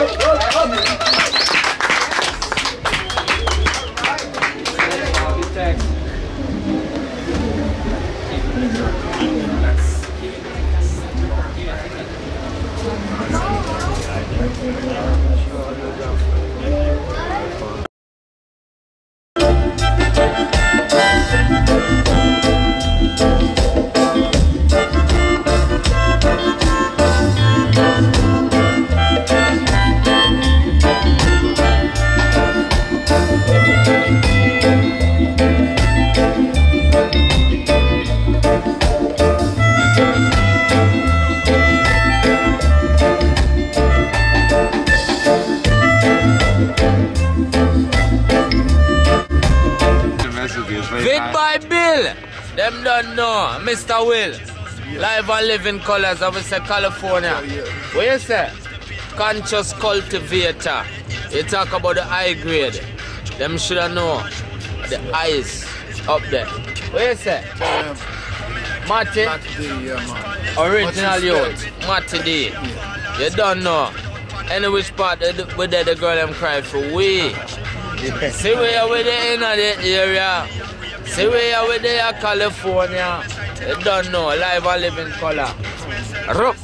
Vidbybill, them don't know, Mister Will. Live and living colors, I would say California. What you say? Conscious cultivator. You talk about the high grade. Them should know the eyes up there. What you say? Matty? Original youth. Matty D. You don't know. Any which part where the girl them cry for we. See where we the in the area. See where we there California. You don't know. Live and living color. Rough.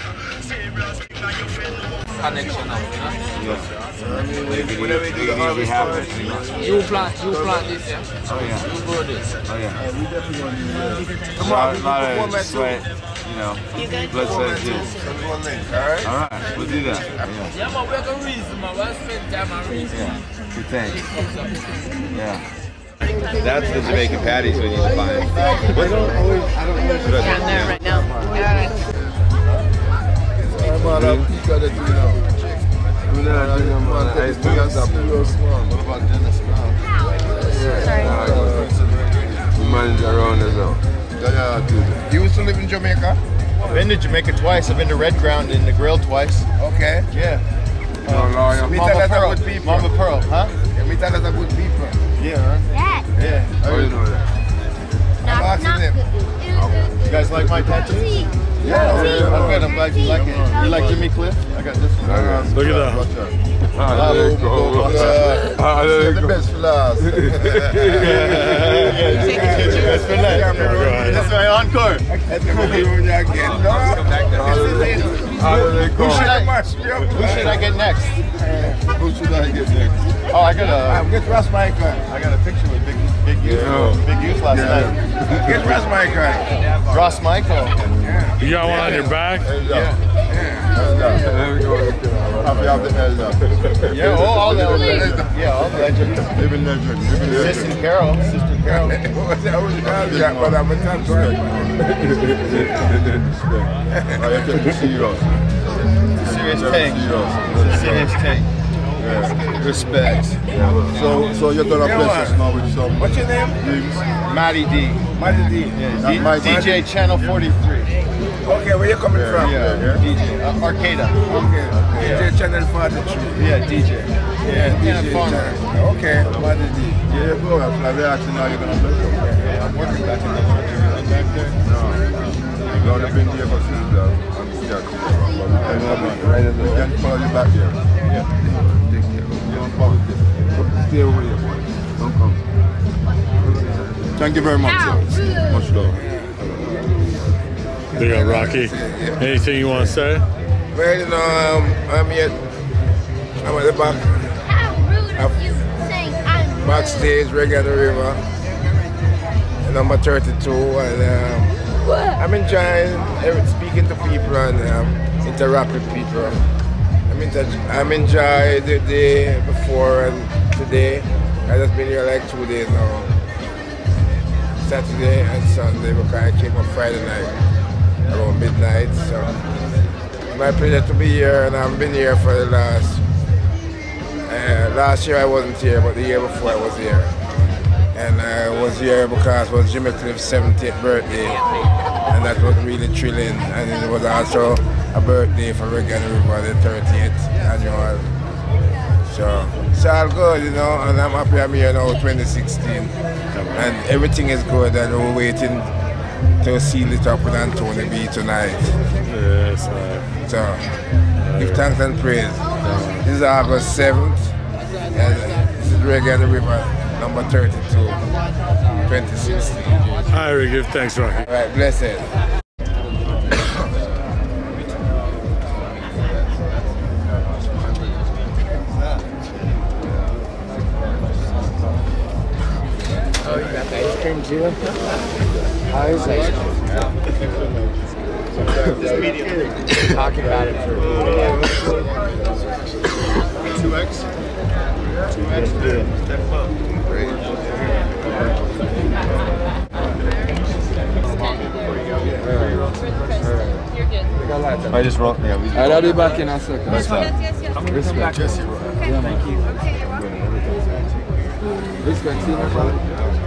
Connection now, you know? Yes. You plant, you plant this, yeah? Oh yeah. You grow this. Oh yeah. Come on, a lot of sweat, you know, blood, sweat, and tears. Alright? Alright, we'll do that. Yeah, yeah but we're going to reason, man. We'll spend time on reason. Yeah, good thing. Yeah. That's the Jamaican patties we need to find. I don't always, I don't know. Yeah, I'm there right now. Yeah. What about Dennis now? Sorry. Man's around as well. You used to live in Jamaica? I've been to Jamaica twice. I've been to Red Ground and the Grill twice. Okay. Yeah. Uh, meet Mama a lot Pearl. of good people. Mama Pearl, huh? You meet a lot of good people. Yeah, huh? Yeah. Yeah. How you know that? I'm asking them. You guys like my tattoos? Yeah. I'm good. I'm glad you like it. You like Jimmy Cliff? I got this one. Look at that. Ah, there you go. Ah, there you go. The best for last. That's for last. That's my encore. Who should I Who should I get next? Who should I get next? Oh, I got a. Get Ross Michael. I got a picture with Big Big Youth. Yeah. Big Youth last Yeah. night. Get Ross Michael. Ross Michael. You got one on your back? Yeah. There we go. Happy of the elder. Yeah, oh, all the elders. Yeah, all the legends. Living legend. Living legend. Sister Carol. Sister Carol. Yeah, but I'm a time to serious. Serious thing. Serious thing. Yeah. Respect. Yeah. So, so you're gonna bless us now with some. What's your name? Matty D. Matty D. Yeah, D Matty D J D. Channel forty-three. Okay, where you coming yeah, from? Yeah, yeah. D J. Uh, Arcata. Okay. Yeah. D J Channel forty-three. Yeah, D J. Yeah, D J D J. Channel. Okay, Matty D. Yeah, bro. I'm actually now you're gonna bless us. Yeah, I'm working back in the back there. No, no. You gotta been there for six days. I'm just right in the we can follow you back there. Yeah. Take care. Don't come. Stay over here, boy. Don't come. Thank you very much, sir. Much love. Big up, Rocky. Anything you want to say? Well, you know, um, I'm here. I'm at the back. I'm backstage, Reggae on the River. Number thirty-two, and um, I'm enjoying every- speaking to people and um, interact with people. I'm, inter- I'm enjoying the day before and today. I just been here like two days now. Saturday and Sunday because I came up Friday night around midnight. So it's my pleasure to be here, and I've been here for the last uh, last year I wasn't here, but the year before I was here. And I was here because it was Jimmy Cliff's seventieth birthday, and that was really thrilling. And it was also a birthday for Reggae on the River, the thirtieth annual. So it's all good, you know, and I'm happy I'm here now, twenty sixteen. And everything is good, and we're waiting to seal it up with Anthony B tonight. Yes, man. So, give thanks and praise. This is August seventh, and this is Reggae on the River, number thirty-two, twenty sixteen. All right, Rick, give thanks, Rocky. All right, blessed. Oh, you got the ice cream too? How is ice cream? Talking about it for two X? two X? Step up. Great. I just wrote, yeah, we just I'll be back in a second. Yes, yes, yes. Respect. Jesse, okay, yeah, thank you. Respect, see my brother.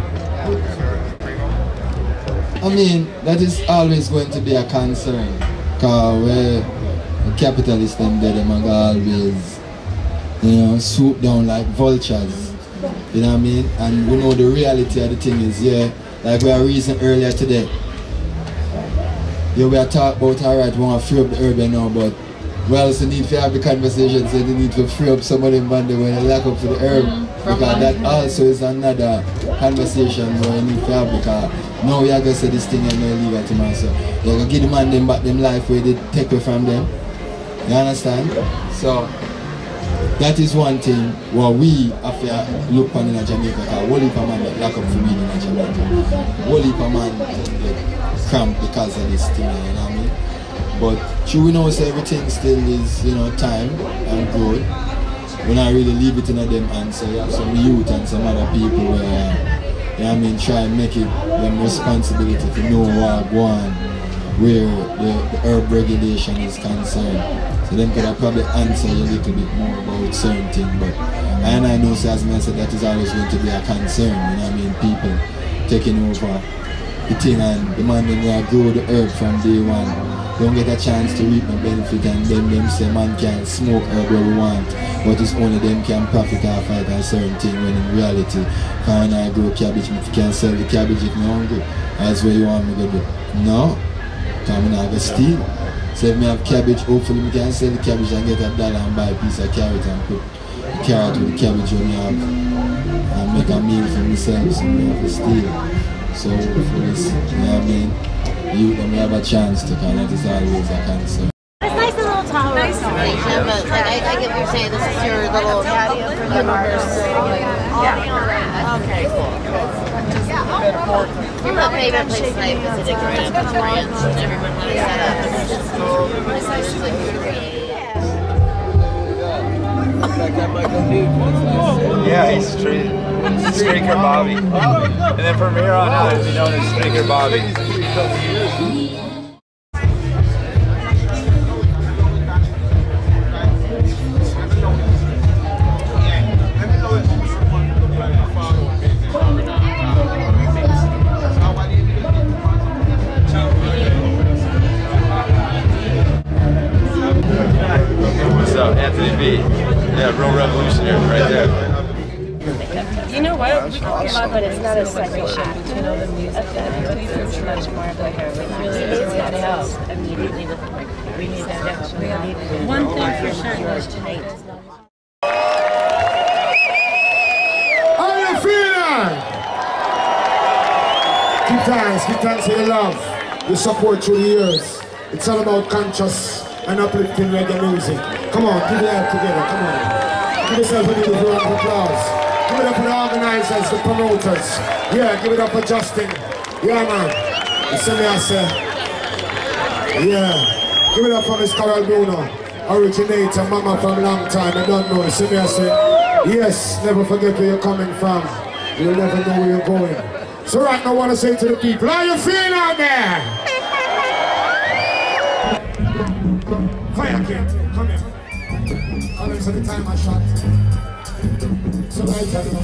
I mean, that is always going to be a concern, because we're capitalists and they them always, you know, swoop down like vultures, you know what I mean? And we know the reality of the thing is, yeah, like we are reasoning earlier today, yeah, we are talking about, alright, we want to free up the urban now, but we also need to have the conversation, so they need to free up some of them when they lack up for the herb, because that also is another conversation where you need to have, because now we are going to say this thing and no illegal to man, so you're going to give the man them back them life where they take away from them, you understand? So that is one thing where we have to look on in Jamaica, because one heap of man get locked up for weed in Jamaica, one heap of man get cramped because of this thing, you know what I mean? But should we know so everything still is, you know, time and good. We not really leave it in them hands, so you have some youth and some other people where, you know what I mean, try and make it them responsibility to know what go on where the, the herb regulation is concerned. So them could have probably answer you a little bit more about certain things, but and I know, so as I said, that is always going to be a concern, you know what I mean, people taking over the thing and the man them will grow the herb from day one. Don't get a chance to reap the benefit, and then them say man can smoke herb where we want, but it's only them can profit off of a certain thing, when in reality, can I grow cabbage, if you can sell the cabbage if you're hungry, that's where you want me to do. No, because I'm not going to steal. So if I have cabbage, hopefully I can sell the cabbage and get a dollar and buy a piece of carrot and put the carrot with the cabbage when I have and make a meal for myself, so I have to steal. So for this, you know what I mean? You don't have a chance to, because that is always a concern. It's nice and little taller nice situation, but like I, I get what you're saying. This is your little patio for the members. Yeah. Okay. Cool. My favorite place I visited growing up was France, and everyone had it set up. It's just cool. It's nice to like Yeah, he's street, Streaker Bobby. And then from here on out, he'll be known as Streaker Bobby. What's up, Anthony B? Yeah, real revolutionary right there. You know what? We can talk about, but it's not a separation. You know, the music that it's much more of like a really easy to help immediately with like we need that action. One thing for sure was tonight. How you feeling? Keep thanks, keep thanks for the love, the support through the years. It's all about conscious and uplifting reggae music. Come on, give it up together, come on. Give yourself a little round of applause. Give it up for the organizers, the promoters. Yeah, give it up for Justin. Yeah, man. You see me, I say. Yeah. Give it up for Miss Carol Bruno. Originator, mama from long time. I don't know. You see me, I say. Yes, never forget where you're coming from. You'll never know where you're going. So right now I want to say to the people, how you feeling out there? Fire King, come here. I'm going to the time I shot. So I tell you.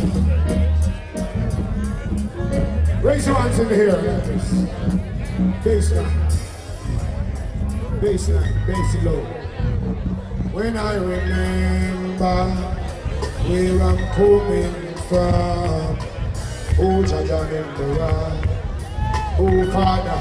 Raise your hands in the air. Baseline. Baseline, bass low. When I remember where I'm coming from, oh, Jaja Emperor, oh, Father,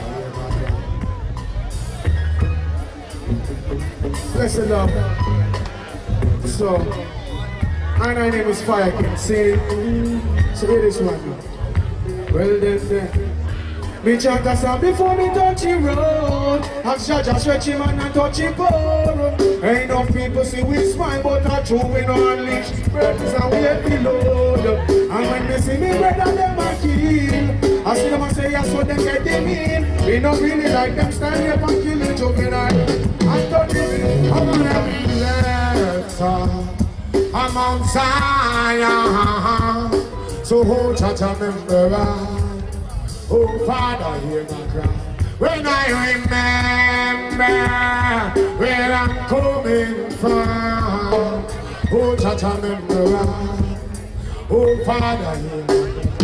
blessed love. So, my name is Fire King. See, so hear this one. Well, then, then. Me chant a song before me touch the road. And Jaja stretch him and touch him bone. Ain't enough people see we smile, but I true we no unleash. Brothers and we have below. And when they see me, brother, them a kill. I see them and say, yes, what them get them in. We not really like them stand up and kill the juvenile. I'm touching, I'm gonna be left. I'm on Zion. So hold Jaja Emperor. Oh, Father, hear my cry. When I remember where I'm coming from, oh, Jaja Emperor. Oh, Father, hear my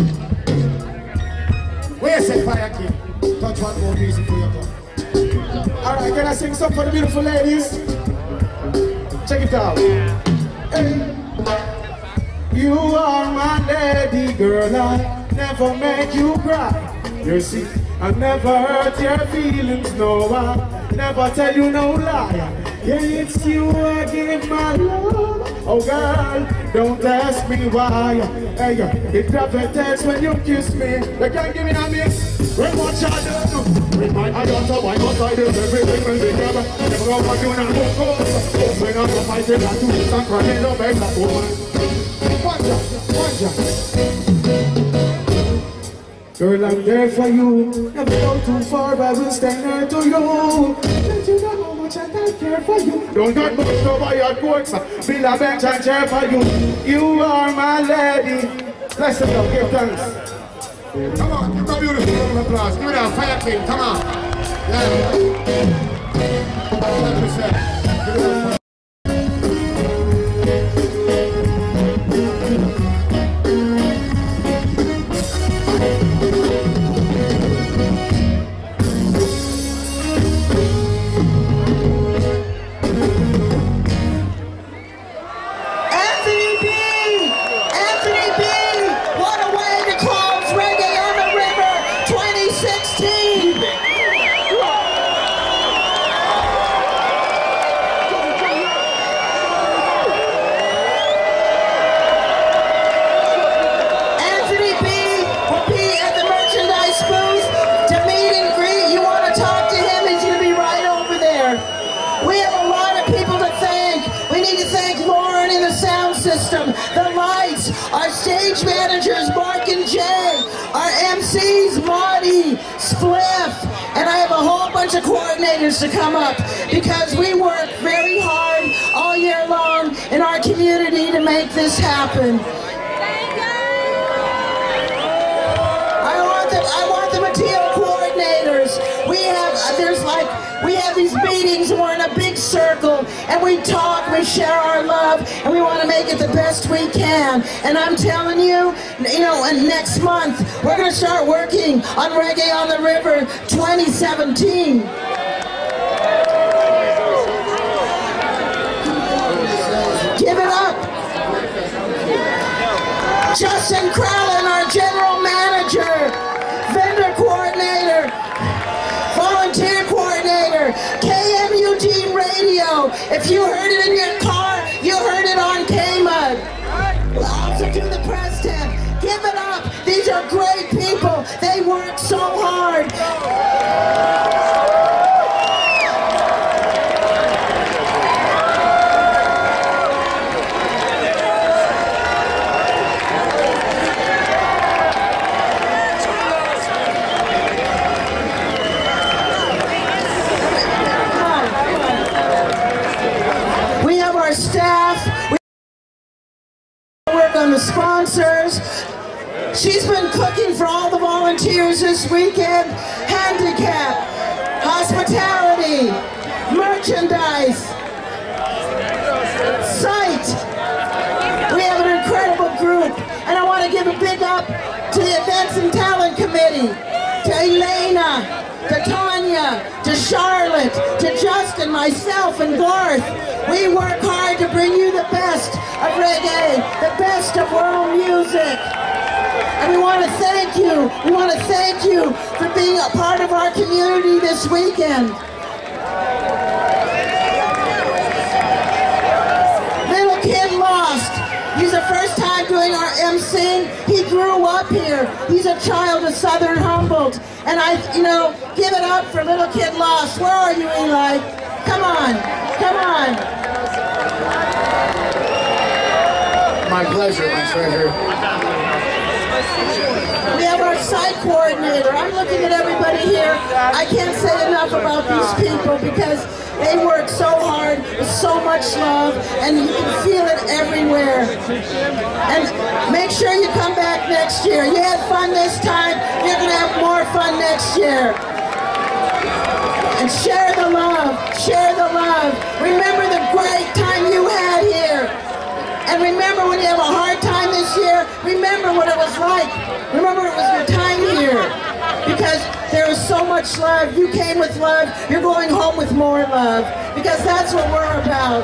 cry. Where's the Fire King? Touch one more music for your God. All right, can I sing something for the beautiful ladies? Check it out. Hey. You are my lady, girl. I never make you cry. You see, I never hurt your feelings, no, I never tell you no lie. Yeah, it's you I give my love. Oh girl, don't ask me why. Hey, it gravitates when you kiss me. They can't give me a mix. When what shall I do? With my daughter, why must I do everything when we never? Never go for you and go close. When I'm fighting, I do some crying up and that woman. One job, one job. Girl, I'm there for you. Never go too far, I will stand there to you. Let you know how much I care for you. Don't get pushed over your courts. Build a bench and chair for you. You are my lady. Let's go, give thanks. Come on, give a beautiful round of applause. Give it up, Fire King, come on. Yeah. Like we said, give it up. The lights, our stage managers, Mark and Jay, our M Cs, Marty, Spliff, and I have a whole bunch of coordinators to come up because we work very hard all year long in our community to make this happen. I want the, I want the Mateo coordinators. We have, there's like, we have these meetings and we're in a big circle and we talk, we share our love, and we want to make it the best we can. And I'm telling you, you know, and next month we're going to start working on Reggae on the River twenty seventeen. Give it up. Justin Crowlin, our general manager, vendor coordinator, volunteer coordinator, K M U G Radio. If you heard it in your car, you heard it on K-Mud. We'll also do the press tent. Give it up. These are great people. They work so hard. She's been cooking for all the volunteers this weekend. Handicap, hospitality, merchandise, sight. We have an incredible group. And I want to give a big up to the Events and Talent Committee, to Elena, to Tanya, to Charlotte, to Justin, myself, and Garth. We work hard to bring you the best of reggae, the best of world music. And we want to thank you. We want to thank you for being a part of our community this weekend. Little Kid Lost. He's the first time doing our emceeing. He grew up here. He's a child of Southern Humboldt. And I, you know, give it up for Little Kid Lost. Where are you, Eli? Come on, come on. My pleasure, my treasure. We have our site coordinator. I'm looking at everybody here. I can't say enough about these people because they work so hard with so much love, and you can feel it everywhere. And make sure you come back next year. You had fun this time, you're going to have more fun next year. And share the love, share the love. Remember the great time you had here. And remember when you have a hard time this year, remember what it was like. Remember it was your time here. Because there was so much love. You came with love. You're going home with more love. Because that's what we're about.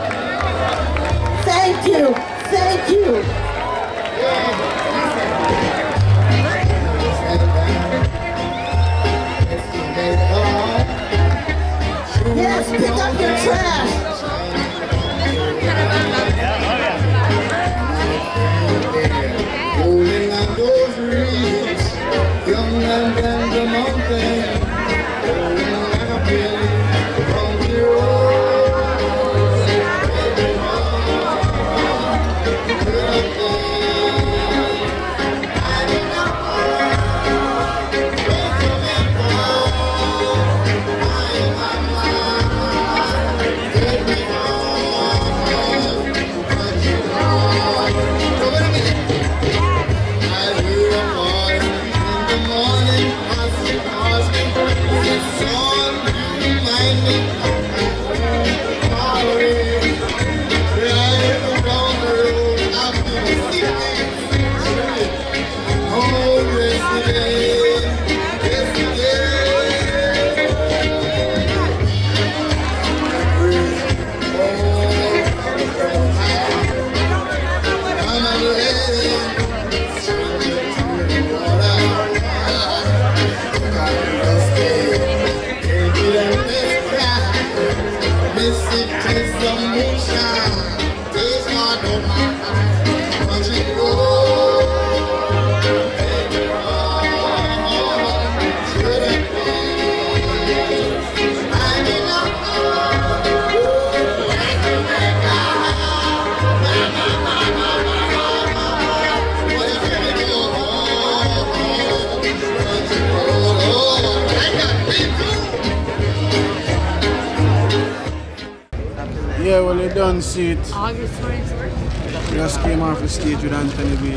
Thank you. Thank you. Yes, pick up your trash. Rolling on those reeds, young and down the mountain, rolling on a bill from the Yeah, well, you done see it. August twenty-fourth. We just came off the stage with Anthony B.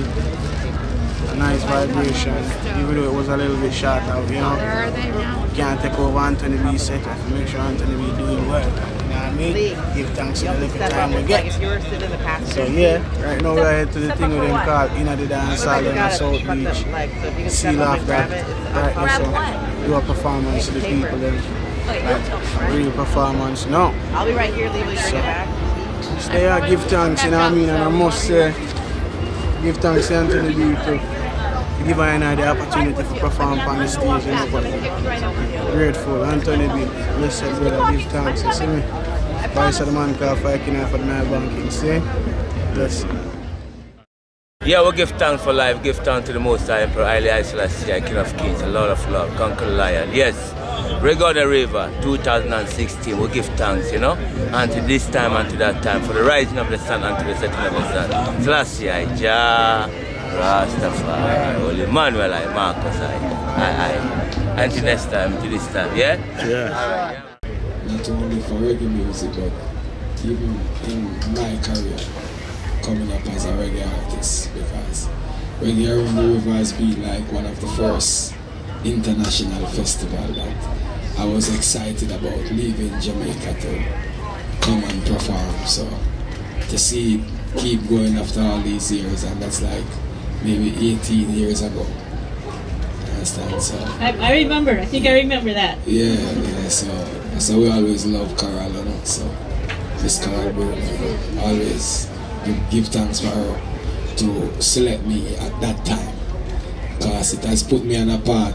A nice vibration, even though it was a little bit short out, you know. Where are they now? Can't take over Anthony B's set, have to make sure Anthony B doing well. You know what I mean? Give thanks to the little time we get. So yeah, right now we're headed to the thing with them called Inna the Dance Hall in the South Beach. Seal off that right there, so do a performance to the people then. Like, real performance, no. I'll be right here, Lee. Will you bring it back? Stay out, give thanks, you know what I mean? And I must say, give thanks to Anthony B to give her the opportunity to perform on the stage, you know, but grateful. Anthony B, blessed brother, give thanks, you see me? Vice of the man called fighting out for the night banking, see? Bless you. Yeah, we give thanks for life, give thanks to the Most High Emperor Haile Selassie, King of Kings, Lord of Love, Conquer Lion. Yes, Reggae on the River, two thousand sixteen, we give thanks, you know, and to this time and to that time, for the rising of the sun and to the setting of the sun. Selassie, Jah, Rastafari, Holy Emmanuel, I, Marcus, I, I, I. Until next time, to this time, yeah? Yeah. Not only for reggae music, but even in my career, coming up as a reggae artist, because Reggae on the River has been like one of the first international festivals that I was excited about leaving Jamaica to come and perform. So to see it keep going after all these years, and that's like maybe eighteen years ago. Understand? So I, I remember. I think I remember that. Yeah, yeah. So so we always love Carol, you know. So Miss Carol Brown, you know, always give, give thanks for her to select me at that time, because it has put me on a path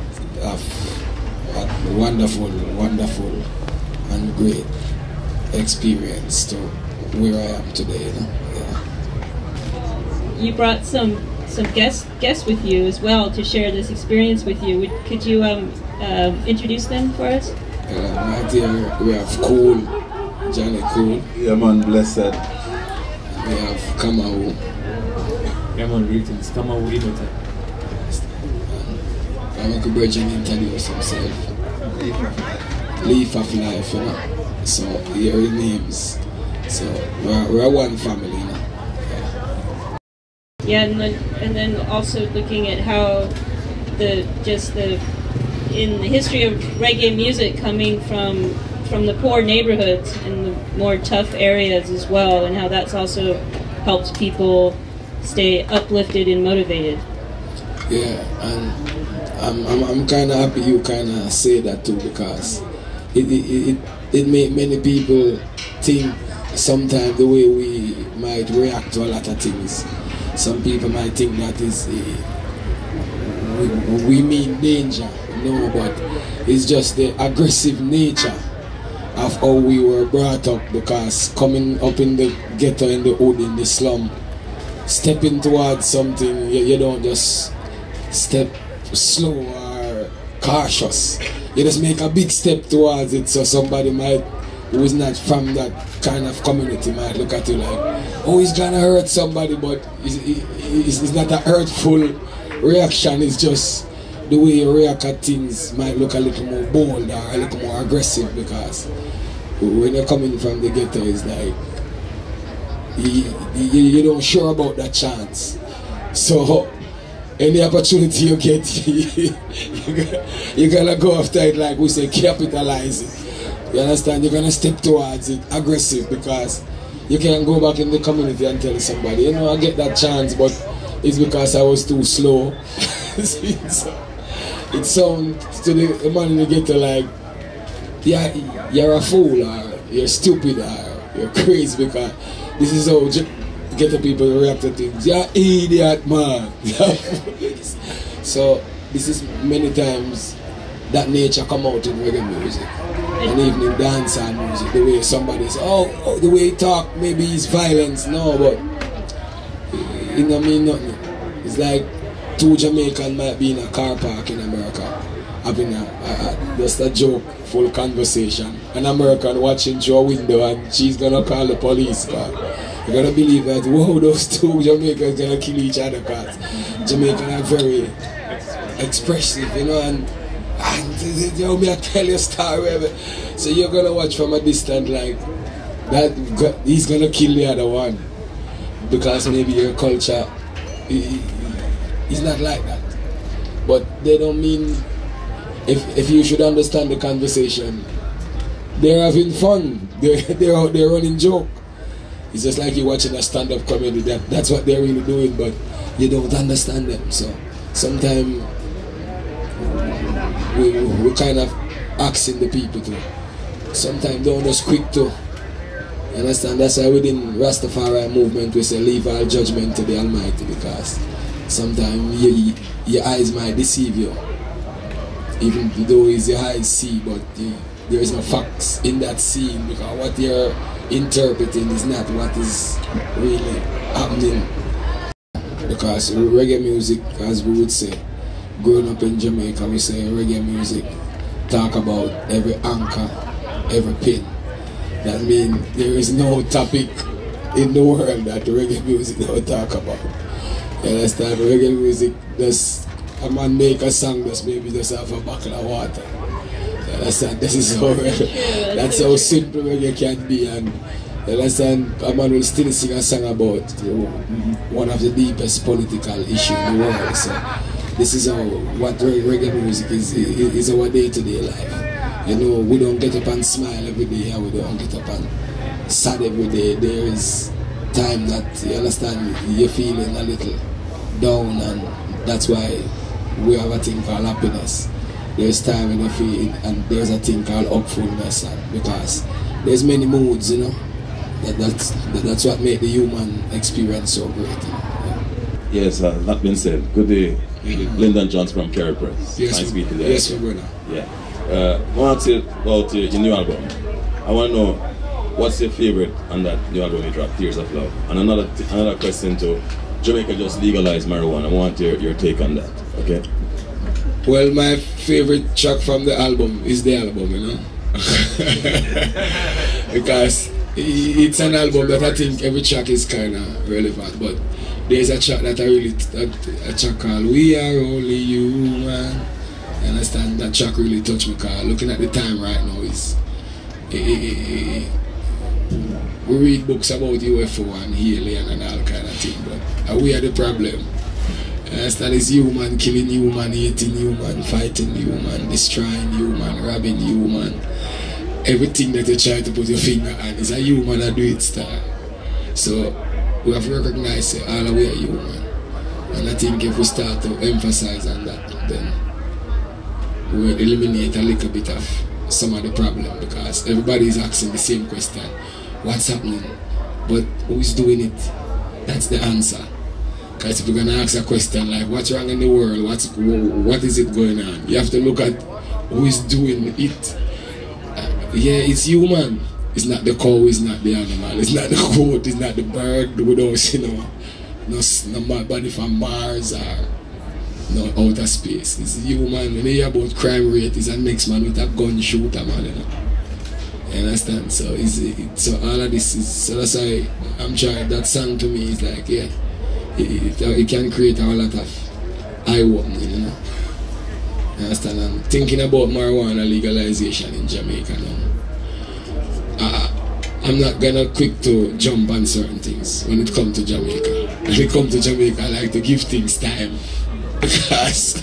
of a wonderful, wonderful and great experience to where I am today. You know? Yeah. You brought some some guests guests with you as well to share this experience with you. Would, could you um, uh, introduce them for us? Uh, my dear, we have Cool, Johnny Cool. Yeah, man, blessed. We have Kamau. Yeah, man, greetings. Kamau, Inota. I'm going to Bridget introduce himself. Leaf of Life, you know. So, here are the names. So, we're, we're one family, you know. Yeah, and then, and then also looking at how the just the in the history of reggae music coming from from the poor neighborhoods and the more tough areas as well, and how that's also helped people stay uplifted and motivated. Yeah, and I'm I'm, I'm kind of happy you kind of say that too, because it it it, it made many people think sometimes the way we might react to a lot of things. Some people might think that is uh, we, we mean danger. No, but it's just the aggressive nature of how we were brought up, because coming up in the ghetto, in the hood, in the slum, stepping towards something, you, you don't just step slow or cautious. You just make a big step towards it, so somebody might, who is not from that kind of community, might look at you like, oh, he's gonna hurt somebody, but it's, it's, it's not a hurtful reaction, it's just the way you react at things might look a little more bold or a little more aggressive, because when you're coming from the ghetto, it's like you, you, you don't sure about that chance. So any opportunity you get, you're gonna go after it, like we say, capitalize it. You understand? You're gonna step towards it, aggressive, because you can't go back in the community and tell somebody, you know, I get that chance, but it's because I was too slow. It sounds to the man in the ghetto like, yeah, you're a fool, or you're stupid, or you're crazy, because this is how ghetto people react to things. You're idiot, man. So this is many times that nature come out in reggae music, and even in dancehall music. The way somebody says, oh, oh, the way he talk, maybe he's violence. No, but it don't mean nothing. It's like two Jamaicans might be in a car park in America, having a, a, a just a joke, full conversation. An American watching through a window, and she's gonna call the police car. You're gonna believe that, whoa, those two Jamaicans gonna kill each other, because Jamaicans are very expressive, you know, and, and you know, me I tell you a story. So you're gonna watch from a distance like that, he's gonna kill the other one, because maybe your culture is not like that. But they don't mean, if if you should understand the conversation, they're having fun, they're, they're, they're running joke. It's just like you're watching a stand-up comedy, that, that's what they're really doing, but you don't understand them. So sometimes we, we kind of asking the people to, sometimes don't just quick to, you understand? That's why within Rastafari movement we say leave all judgment to the Almighty, because sometimes you, your eyes might deceive you, even though it's your eyes see, but you, there is no facts in that scene, because what you're interpreting is not what is really happening. Because reggae music, as we would say, growing up in Jamaica, we say reggae music talk about every anchor, every pin. That means there is no topic in the world that reggae music don't talk about. You understand? Reggae music, just a man make a song, just maybe just have a bucket of water. You understand? This is how, that's how simple reggae can be, and You understand? A man will still sing a song about one of the deepest political issues in the world. So this is how what reggae music is, is our day-to-day life. You know, we don't get up and smile every day, and we don't get up and sad every day. There is time that, you understand, you're feeling a little down, and that's why we have a thing called happiness. There's time when you feel it, and there's a thing called hopefulness, and because there's many moods, you know. That, that's, that, that's what makes the human experience so great. You know? Yeah. Yes, uh, that being said, good day. Mm-hmm. Lyndon Johns from Kerry Press. Yes, nice meeting you. Yes, my brother. Yeah. Uh, I want to ask you about uh, your new album. I want to know what's your favorite on that new album you dropped, Tears of Love. And another th another question to Jamaica just legalized marijuana. I want your, your take on that. Okay. Well, my favorite track from the album is the album, you know, because it's an album that I think every track is kind of relevant, but there's a track that I really, a, a track called We Are Only Human. You understand? That track really touched me, because looking at the time right now is, eh, eh, eh, eh, we read books about U F O and alien and all kind of thing, but uh, we are the problem. You understand? It's human, killing human, hating human, fighting human, destroying human, robbing human. Everything that you try to put your finger on is a human that do it style. So we have to recognize that all we are human. And I think if we start to emphasize on that, then we will eliminate a little bit of some of the problem, because everybody is asking the same question. What's happening? But who's doing it? That's the answer. Because if you're going to ask a question like, what's wrong in the world? What's, what is it going on? You have to look at who is doing it. Yeah, it's human. It's not the cow, it's not the animal, it's not the goat, it's not the bird without, you know, no, no body from Mars or no outer space. It's human. When you hear about crime rate, it's a next man with a gun shooter, man, you know. You understand? So it's, it, so all of this is, so that's why I'm trying, that song to me is like, yeah, it, it, it can create a lot of eye-opening, you know. You understand? I'm thinking about marijuana legalization in Jamaica now. Uh, I'm not gonna quick to jump on certain things when it comes to Jamaica. When it comes to Jamaica, I like to give things time, because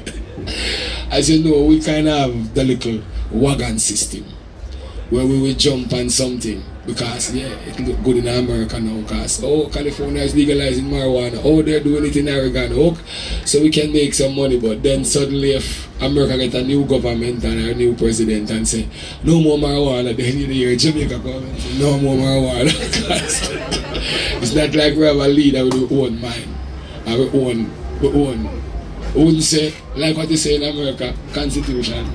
as you know, we kind of have the little wagon system where we will jump on something because yeah, it look good in America now, because oh, California is legalizing marijuana, oh, they're doing it in Oregon, oh, so we can make some money. But then suddenly if America get a new government and a new president and say no more marijuana, then you hear Jamaica come and say no more marijuana. It's not like we have a leader with our own mind and we own, we own, we wouldn't say like what they say in America, constitution.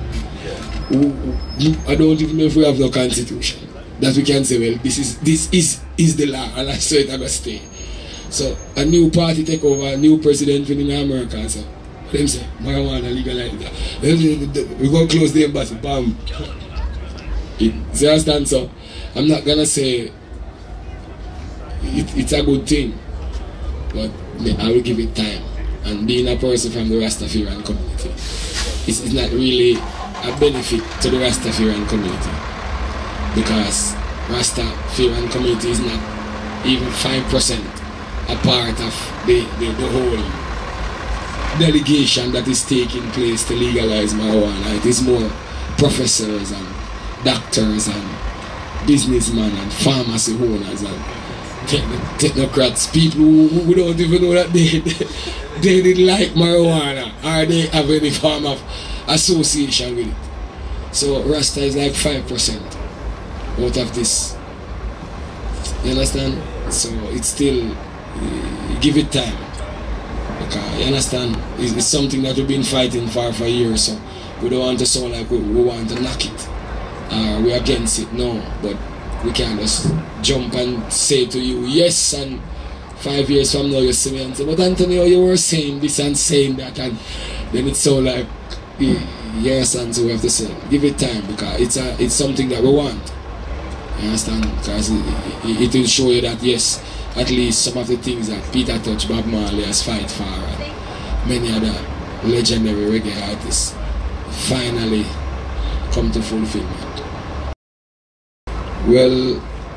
I don't even know if we have no constitution that we can say, well, this is this is is the law and I so it gonna stay. So a new party take over, a new president in America, so them say marijuana legalize that. We go close the embassy, bam. It, see, I understand? So I'm not gonna say it, it's a good thing, but I will give it time. And being a person from the Rastafarian community, it's, it's not really a benefit to the Rastafarian community, because Rastafarian community is not even five percent a part of the, the, the whole delegation that is taking place to legalize marijuana. It is more professors and doctors and businessmen and pharmacy owners and technocrats, people who, who don't even know that they, they didn't like marijuana or they have any form of association with it. So Rasta is like five percent out of this. You understand? So it's still, uh, give it time. Okay, you understand? It's, it's something that we've been fighting for for years, so we don't want to sound like we, we want to knock it. Uh, we're against it, no, but we can't just jump and say to you, yes, and five years from now you see me and say, but Antonio, you were saying this and saying that, and then it's so like, yes, and so we have to say, give it time, because it's a, it's something that we want. You understand? Because it, it, it will show you that, yes, at least some of the things that Peter Touch, Bob Marley has fight for, and many other legendary reggae artists finally come to fulfillment. Well,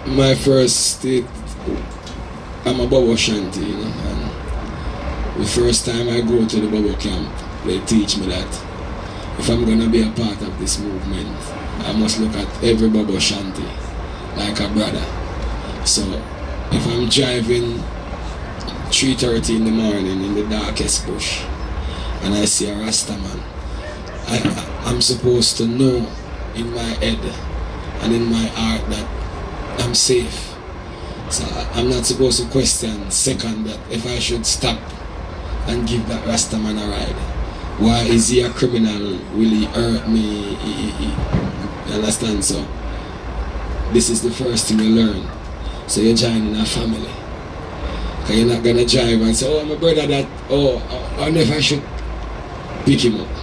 my first state, I'm a Bobo Shanty, you know, and the first time I go to the Bobo camp, they teach me that if I'm gonna be a part of this movement, I must look at every Bobo Shanty like a brother. So if I'm driving three thirty in the morning in the darkest bush and I see a Rasta man, I, I'm supposed to know in my head and in my heart that I'm safe. So I'm not supposed to question second that if I should stop and give that Rasta man a ride. Why is he a criminal? Will he hurt me? He, he, he. You understand? So this is the first thing you learn. So you're joining a family. Because you're not going to drive and say, oh, my brother that, oh, I wonder if I should pick him up.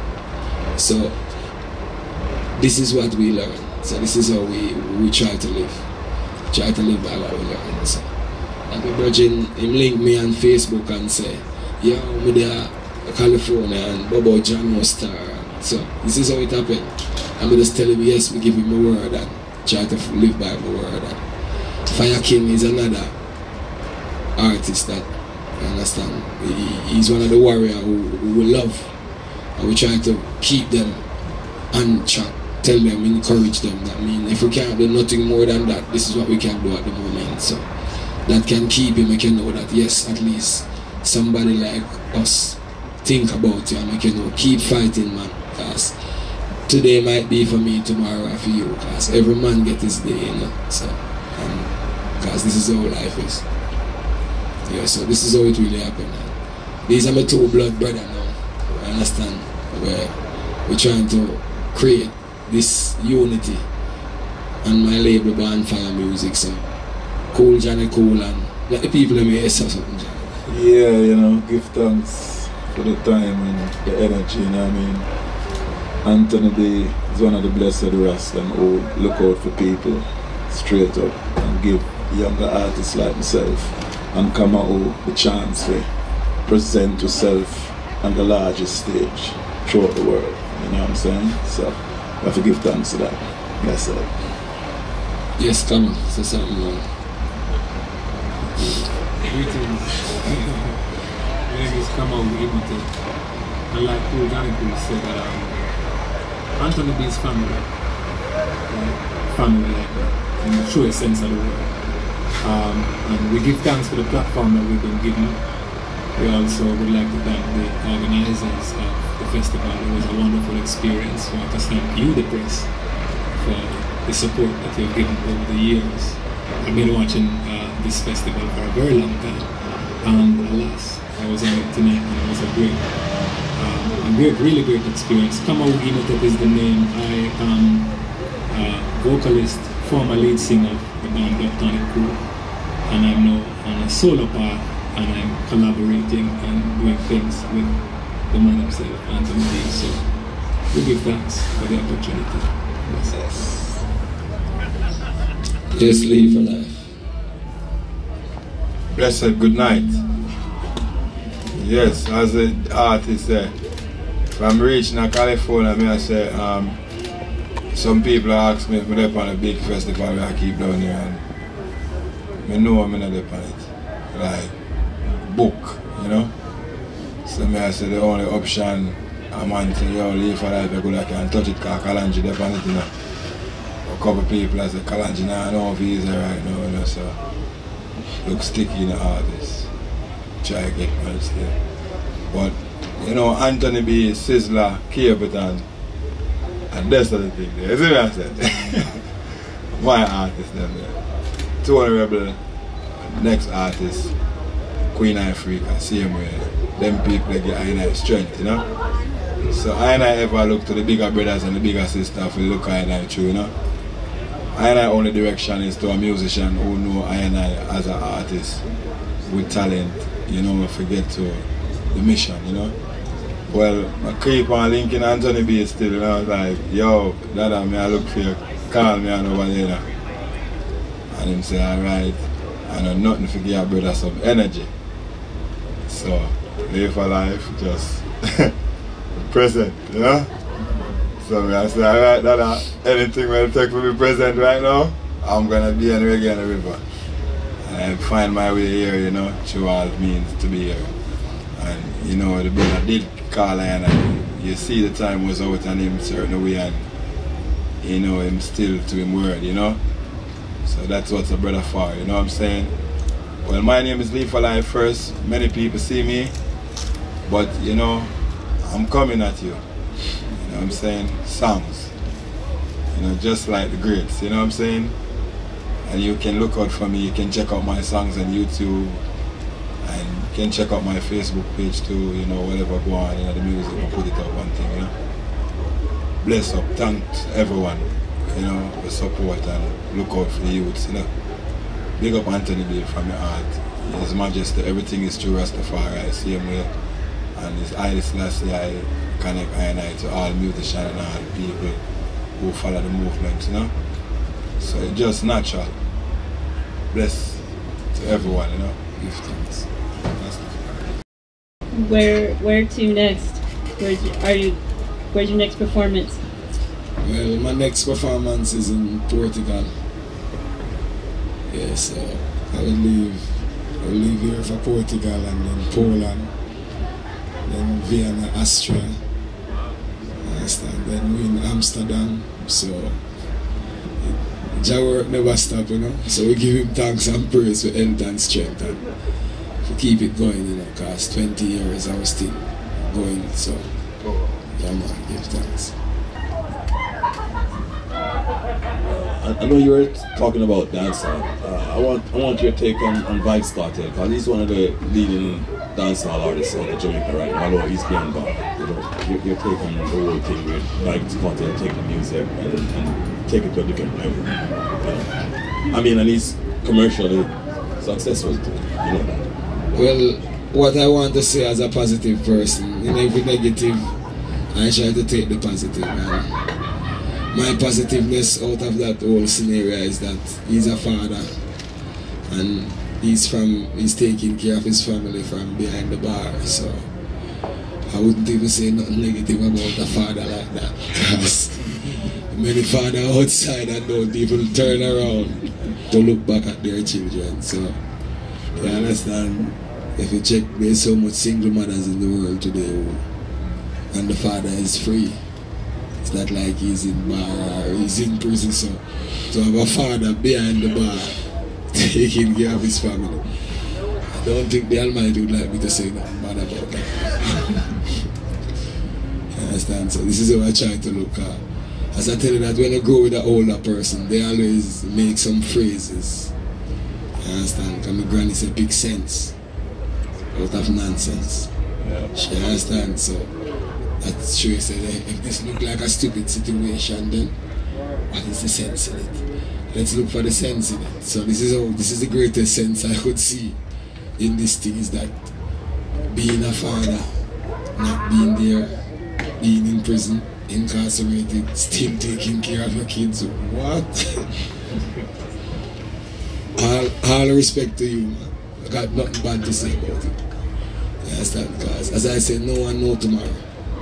So this is what we learn. So this is how we, we try to live. Try to live by what we learn. So like my brother, him link me on Facebook and say, yo, I'm there California and Bobo John was star. So this is how it happened. I'm just tell him yes, we give him a word and try to live by my word. And Fire King is another artist that, you understand, he, he's one of the warriors who, who we love, and we try to keep them and track, tell them, encourage them. That mean if we can't do nothing more than that, this is what we can do at the moment. So that can keep him, we can know that yes, at least somebody like us think about you and make you know, keep fighting, man, because today might be for me, tomorrow for you, because every man get his day, you know, so, because this is how life is. Yeah, so this is how it really happened. These are my two blood brothers now, you understand, where we're trying to create this unity and my label Bonfire Music, so cool Johnny Cool and let the people in me say something, Johnny. Yeah, you know, give thanks for the time and the energy, you know what I mean? Anthony B is one of the blessed Rasta who look out for people straight up and give younger artists like myself and come out with the chance to present yourself on the largest stage throughout the world, you know what I'm saying? So, I have to give thanks to that. That's it. Yes, come on, say something more. Greetings. My name is Kamau Imate. And like Cool Johnny Cool said, um, Anthony B's family, like, family like that, in the truest sense of the word. Um, and we give thanks for the platform that we've been given. We also would like to thank the organizers of the festival. It was a wonderful experience. We want to thank you, the press, for the support that you've given over the years. I've been watching uh, this festival for a very long time, and alas, I was on it tonight, and it was a great, um, a great, really great experience. Kamau Imhotep is the name. I am a vocalist, former lead singer of the band Tonic Crew, and I'm now on a solo path, and I'm collaborating and doing things with the man himself, Anthony B. So we give thanks for the opportunity. Yes. Just live for life. Blessed good night. Yes, as the artist said, if I'm reaching California, I say, um, some people ask me if I'm there on a big festival where I keep down here, and I know I'm not there on it. Like, book, you know? So I say the only option I'm on to, yo, live for life, I can touch it because Kalanji there on it, you know? A couple people I say, Kalanji, nah, I know if he's there right now, you know, so look sticky in the artist. Try to get my stay. But, you know, Anthony B, Sizzler, Capitan, and that's the thing there. You see what I said? My artist, them there. Tony Rebel, next artist, Queen Africa, same way. Them people they get I and I strength, you know? So I and I ever look to the bigger brothers and the bigger sisters for look I and I through, you know? I and I only direction is to a musician who know I and I as an artist with talent, you know, forget to the mission, you know? Well, I keep on linking Anthony B still, you know, like, yo, Dada, me I look for you, call me on over there, you know? And him say, alright, I know nothing to give your brother some energy. So, live for life, just present, you know? So I say, alright, Dada, anything will take for me present right now? I'm gonna be on Reggae on the River. And I find my way here, you know, through all means to be here. And you know, the brother did call in and you see the time was out on him certain way and you know him still to him word, you know. So that's what's a brother for, you know what I'm saying? Well, my name is Lee for Life first. Many people see me, but you know, I'm coming at you. You know what I'm saying? Songs. You know, just like the greats, you know what I'm saying? And you can look out for me, you can check out my songs on YouTube, and you can check out my Facebook page too, you know, whatever go on, you know, the music, I'll put it up one thing, you know. Bless up, thanks everyone, you know, for support and look out for the youths, you know. Big up Anthony Bill from your heart. His Majesty, everything is true Rastafari, same way. And his Haile Selassie, I connect I and I to all musicians and all people who follow the movement, you know. So it's just natural. Bless to everyone, you know. Give thanks. Where where to next? Where's your, are you? Where's your next performance? Well, my next performance is in Portugal. Yeah, so I will leave. I will leave here for Portugal and then Poland, then Vienna, Austria. Understand? Then we in Amsterdam. So Jah work never stop, you know. So we give him thanks and praise for health and strength and to keep it going, you know, because twenty years I was still going. So yeah, man, give thanks. I know you were talking about dancehall. Uh, I want I want your take on, on Vybz Kartel, because he's one of the leading dancehall artists out of Jamaica right now. Although he's beyond gone. You know, your, your take on the whole thing with Vybz Kartel take the music and, and take it to a different level. You know? I mean, and he's commercially successful too. You know that. Well, what I want to say as a positive person, in every negative, I try to take the positive. Man. My positiveness out of that whole scenario is that he's a father and he's from he's taking care of his family from behind the bar, so I wouldn't even say nothing negative about a father like that, because many fathers outside that don't even turn around to look back at their children. So you understand, if you check, there's so much single mothers in the world today who, and the father is free. It's not like he's in bar or he's in prison, so to have a father behind the bar taking care of his family, I don't think the Almighty would like me to say nothing bad about that. You understand? So this is how I try to look at. As I tell you that when you grow with an older person, they always make some phrases. You understand? Because my granny said big sense out of nonsense. Yeah. She understand? So that's true. Said, if this look like a stupid situation, then what is the sense in it? Let's look for the sense in it. So this is how this is the greatest sense I could see in this thing, is that being a father, not being there, being in prison, incarcerated, still taking care of your kids. What? all, all respect to you, man. I got nothing bad to say about it. You understand? Because as I said, no one knows tomorrow.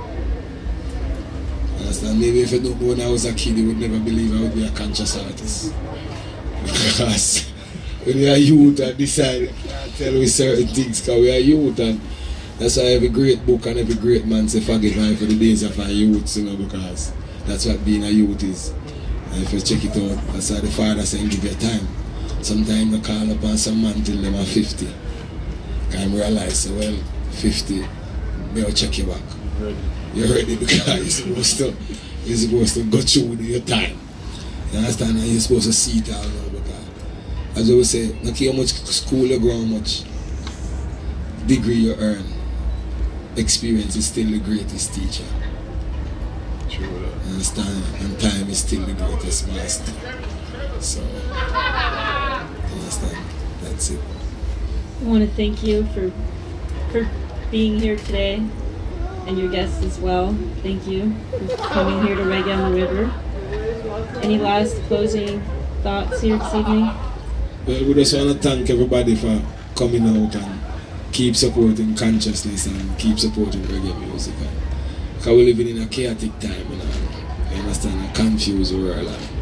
Understand? Maybe if I don't know when I was a kid, you would never believe I would be a conscious artist. Because when we are youth and decide, I tell you certain things, because we are youth, and that's why every great book and every great man say forgive me for the days of our youth, you know, because that's what being a youth is. And if you check it out, that's why the father saying give you time. Sometimes I call upon some man till them are fifty. I realize, so, well, fifty, they'll check you back. You're ready, because you're supposed to, you're supposed to go through your time. You understand? And you're supposed to see it all now, because as I would say, no care how much school you go, how much degree you earn, experience is still the greatest teacher. True. You understand? And time is still the greatest master. So, you understand? That's it. I want to thank you for for being here today, and your guests as well. Thank you for coming here to Reggae on the River. Any last closing thoughts here this evening? Well, we just want to thank everybody for coming out and keep supporting consciousness and keep supporting reggae music. Because we're living in a chaotic time, you know, you understand, a confused world. And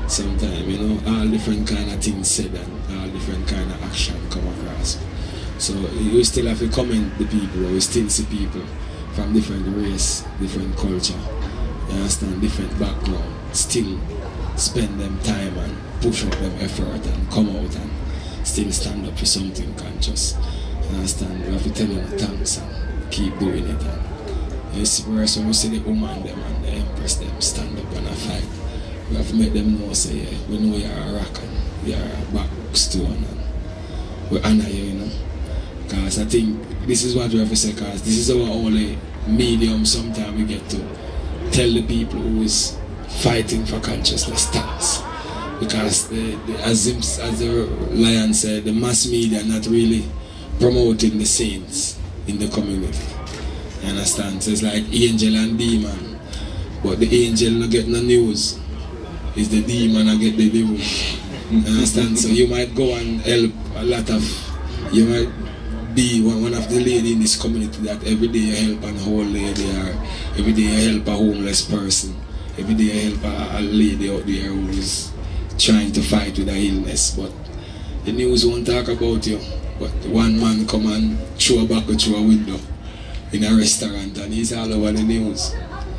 sometimes, you know, all different kind of things said and all different kind of action come across. So you still have to comment the people, or you still see people from different race, different culture, you understand, different background, still spend them time and push out them effort and come out and still stand up for something conscious. You understand? We have to tell them thanks and keep doing it. And you see, whereas when we see the woman them and the empress them stand up and a fight, we have to make them know, say, yeah, we know you're a rock and you're a backstone and we honor you, you know. Because I think this is what we have to say, because this is our only medium sometimes we get to tell the people who is fighting for consciousness thanks. Because the, the, as, him, as the Lion said, the mass media not really promoting the saints in the community. You understand? So it's like angel and demon. But the angel not get no news. It's the demon that get the news. You understand? So you might go and help a lot of, you might be one, one of the ladies in this community that every day you help an old lady, or every day you help a homeless person, every day you help a, a lady out there who is trying to fight with an illness. But the news won't talk about you. But one man come and throw a buckle through a window in a restaurant and he's all over the news.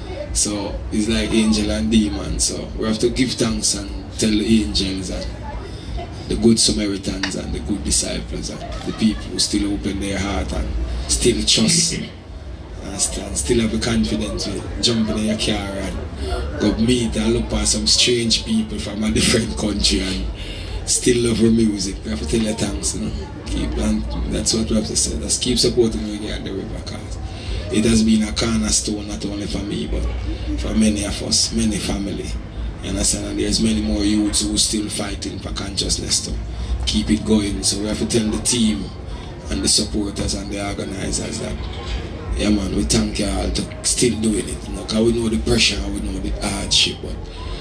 So it's like angel and demon. So we have to give thanks and tell the angels and the good Samaritans and the good disciples and the people who still open their heart and still trust and still, still have the confidence to jump in your car and go meet and look at some strange people from a different country and still love our music. We have to tell you thanks, you know. Keep, and that's what we have to say. Just keep supporting Reggae on the River, because it has been a cornerstone not only for me but for many of us, many family. You understand? And there's many more youths who are still fighting for consciousness to keep it going. So we have to tell the team and the supporters and the organizers that, yeah man, we thank you all to still doing it. You know, because we know the pressure, we know the hardship, but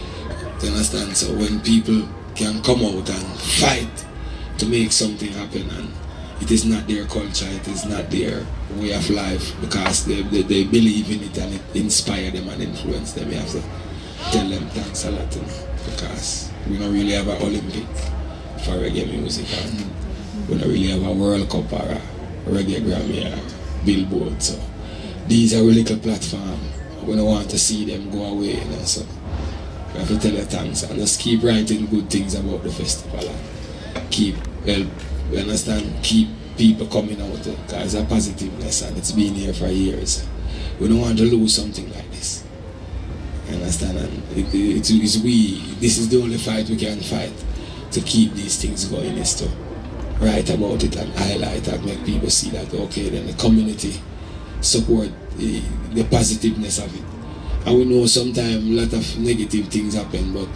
you understand? So when people can come out and fight to make something happen, and it is not their culture, it is not their way of life, because they, they, they believe in it and it inspires them and influence them. You have to tell them thanks a lot, you know, because we don't really have an Olympic for reggae music, and we don't really have a World Cup or a Reggae Grammy or Billboard. So these are a little platform. We don't want to see them go away, you know, so we have to tell you thanks and just keep writing good things about the festival and keep help, you understand, keep people coming out, because it's a positiveness and it's been here for years. We don't want to lose something like this. You understand? And it, it, it's we, this is the only fight we can fight to keep these things going, is to write about it and highlight and make people see that, okay, then the community support the, the positiveness of it. And we know sometimes a lot of negative things happen, but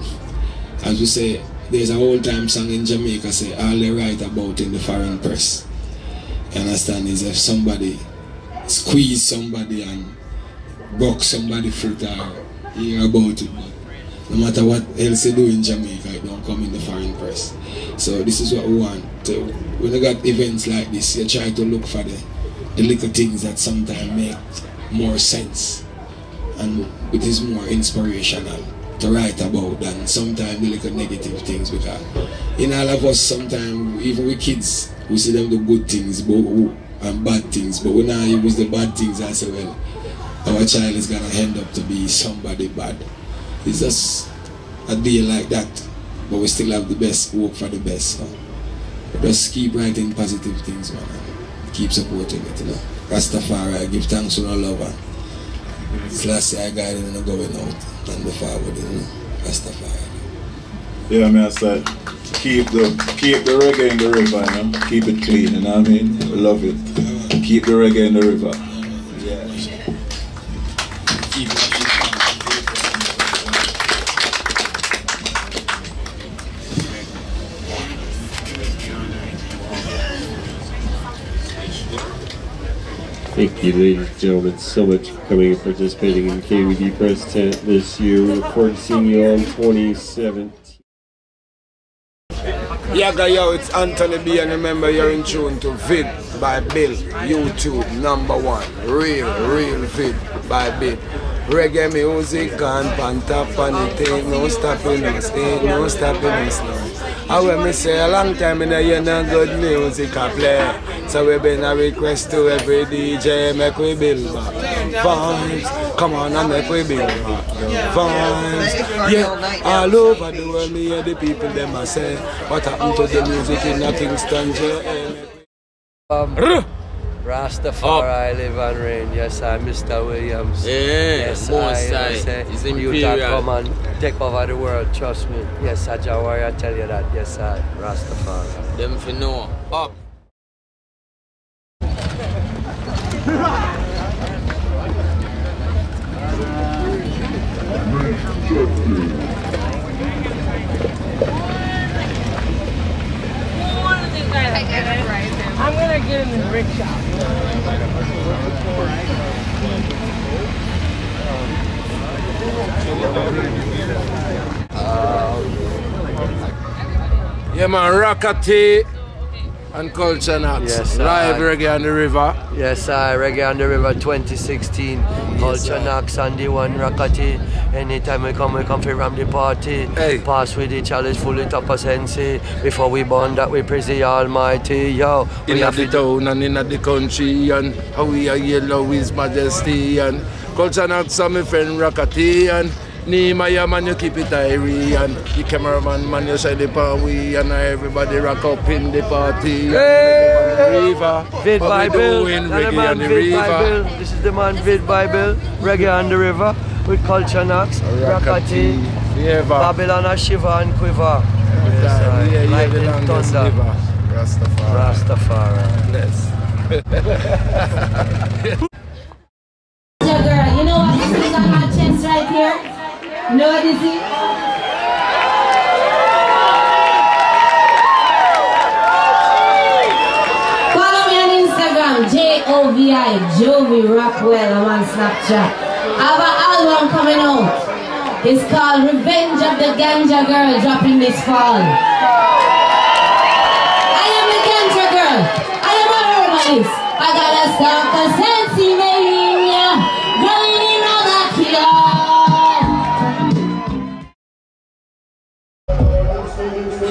as we say, there's a whole time song in Jamaica say all they write about in the foreign press, you understand, is if somebody squeeze somebody and broke somebody's foot or hear about it, but no matter what else they do in Jamaica, it don't come in the foreign press. So this is what we want. To, when you got events like this, you try to look for the, the little things that sometimes make more sense and it is more inspirational to write about than sometimes the little negative things, because in all of us sometimes, even with kids, we see them do good things but, and bad things, but when I use the bad things I say, well, our child is gonna end up to be somebody bad. It's just a deal like that, but we still have the best, work for the best. So just keep writing positive things, man, and keep supporting it, you know. Rastafari, give thanks to our lover. It's last year I got it and going out and the forward, you know. Rastafari. Yeah, man, I said keep the keep the reggae in the river, you know. Keep it clean, you know what I mean? We love it. Keep the reggae in the river. Yeah. Keep it. Thank you, ladies and gentlemen, so much for coming and participating in K V D Press Tent this year. We look forward to seeing you all in twenty seventeen. Yeah, yo, it's Anthony B, and remember you're in tune to Vid by Bill, YouTube number one. Real, real Vid by Bill. Reggae music gone pan top and it ain't no stopping us, ain't no stopping us now. And when me say a long time in a year no good music I play. So we been a request to every D J, make we build back vibes. Come on and make we build back vibes. Yeah, all over the world me hear the people them a say, what happened to the music in a Kingston jail? Um, Rastafari live and reign. Yes, I, Mister Williams. Yeah, yes, most I. I. Say, It's you imperial. can come and take over the world. Trust me. Yes, I, Jawari, I tell you that. Yes, I. Rastafari. Them for know. Up. I'm gonna get in the rickshaw. Yeah man, Rockety and Culture Knocks. Yes, Live I. Reggae on the River. Yes, I. Reggae on the River twenty sixteen. Culture Knocks and the one Rockety. Anytime we come, we come for ram the party. Hey. Pass with the chalice, full it up a sensi. Before we burn that, we praise the Almighty. Yo, we In have the to town and in the country, and how we are yellow His Majesty. And Culture Knocks and my friend Rockety. And Nehemiah man, you keep it airy. And the cameraman man, you say the power. And everybody rock up in the party. Hey! River. vidbybill. Doing And the Reggae man on the River. vidbybill. This is the man vidbybill. Reggae on the River. With Culture Knocks, Rockety, Babylon a shiver and quiver. Yes, uh, yeah, yeah, the lightning longest thunder. river. Rastafari. Rastafari. Bless. Girl, you know what this is on my chest right here? You know what this is? Follow me on Instagram, J O V I, Jovi Rockwell. I'm on Snapchat. I have an album coming out. It's called Revenge of the Ganja Girl, dropping this fall. I am the Ganja Girl. I am a herbalist. I got a stock of sensi mania growing in all the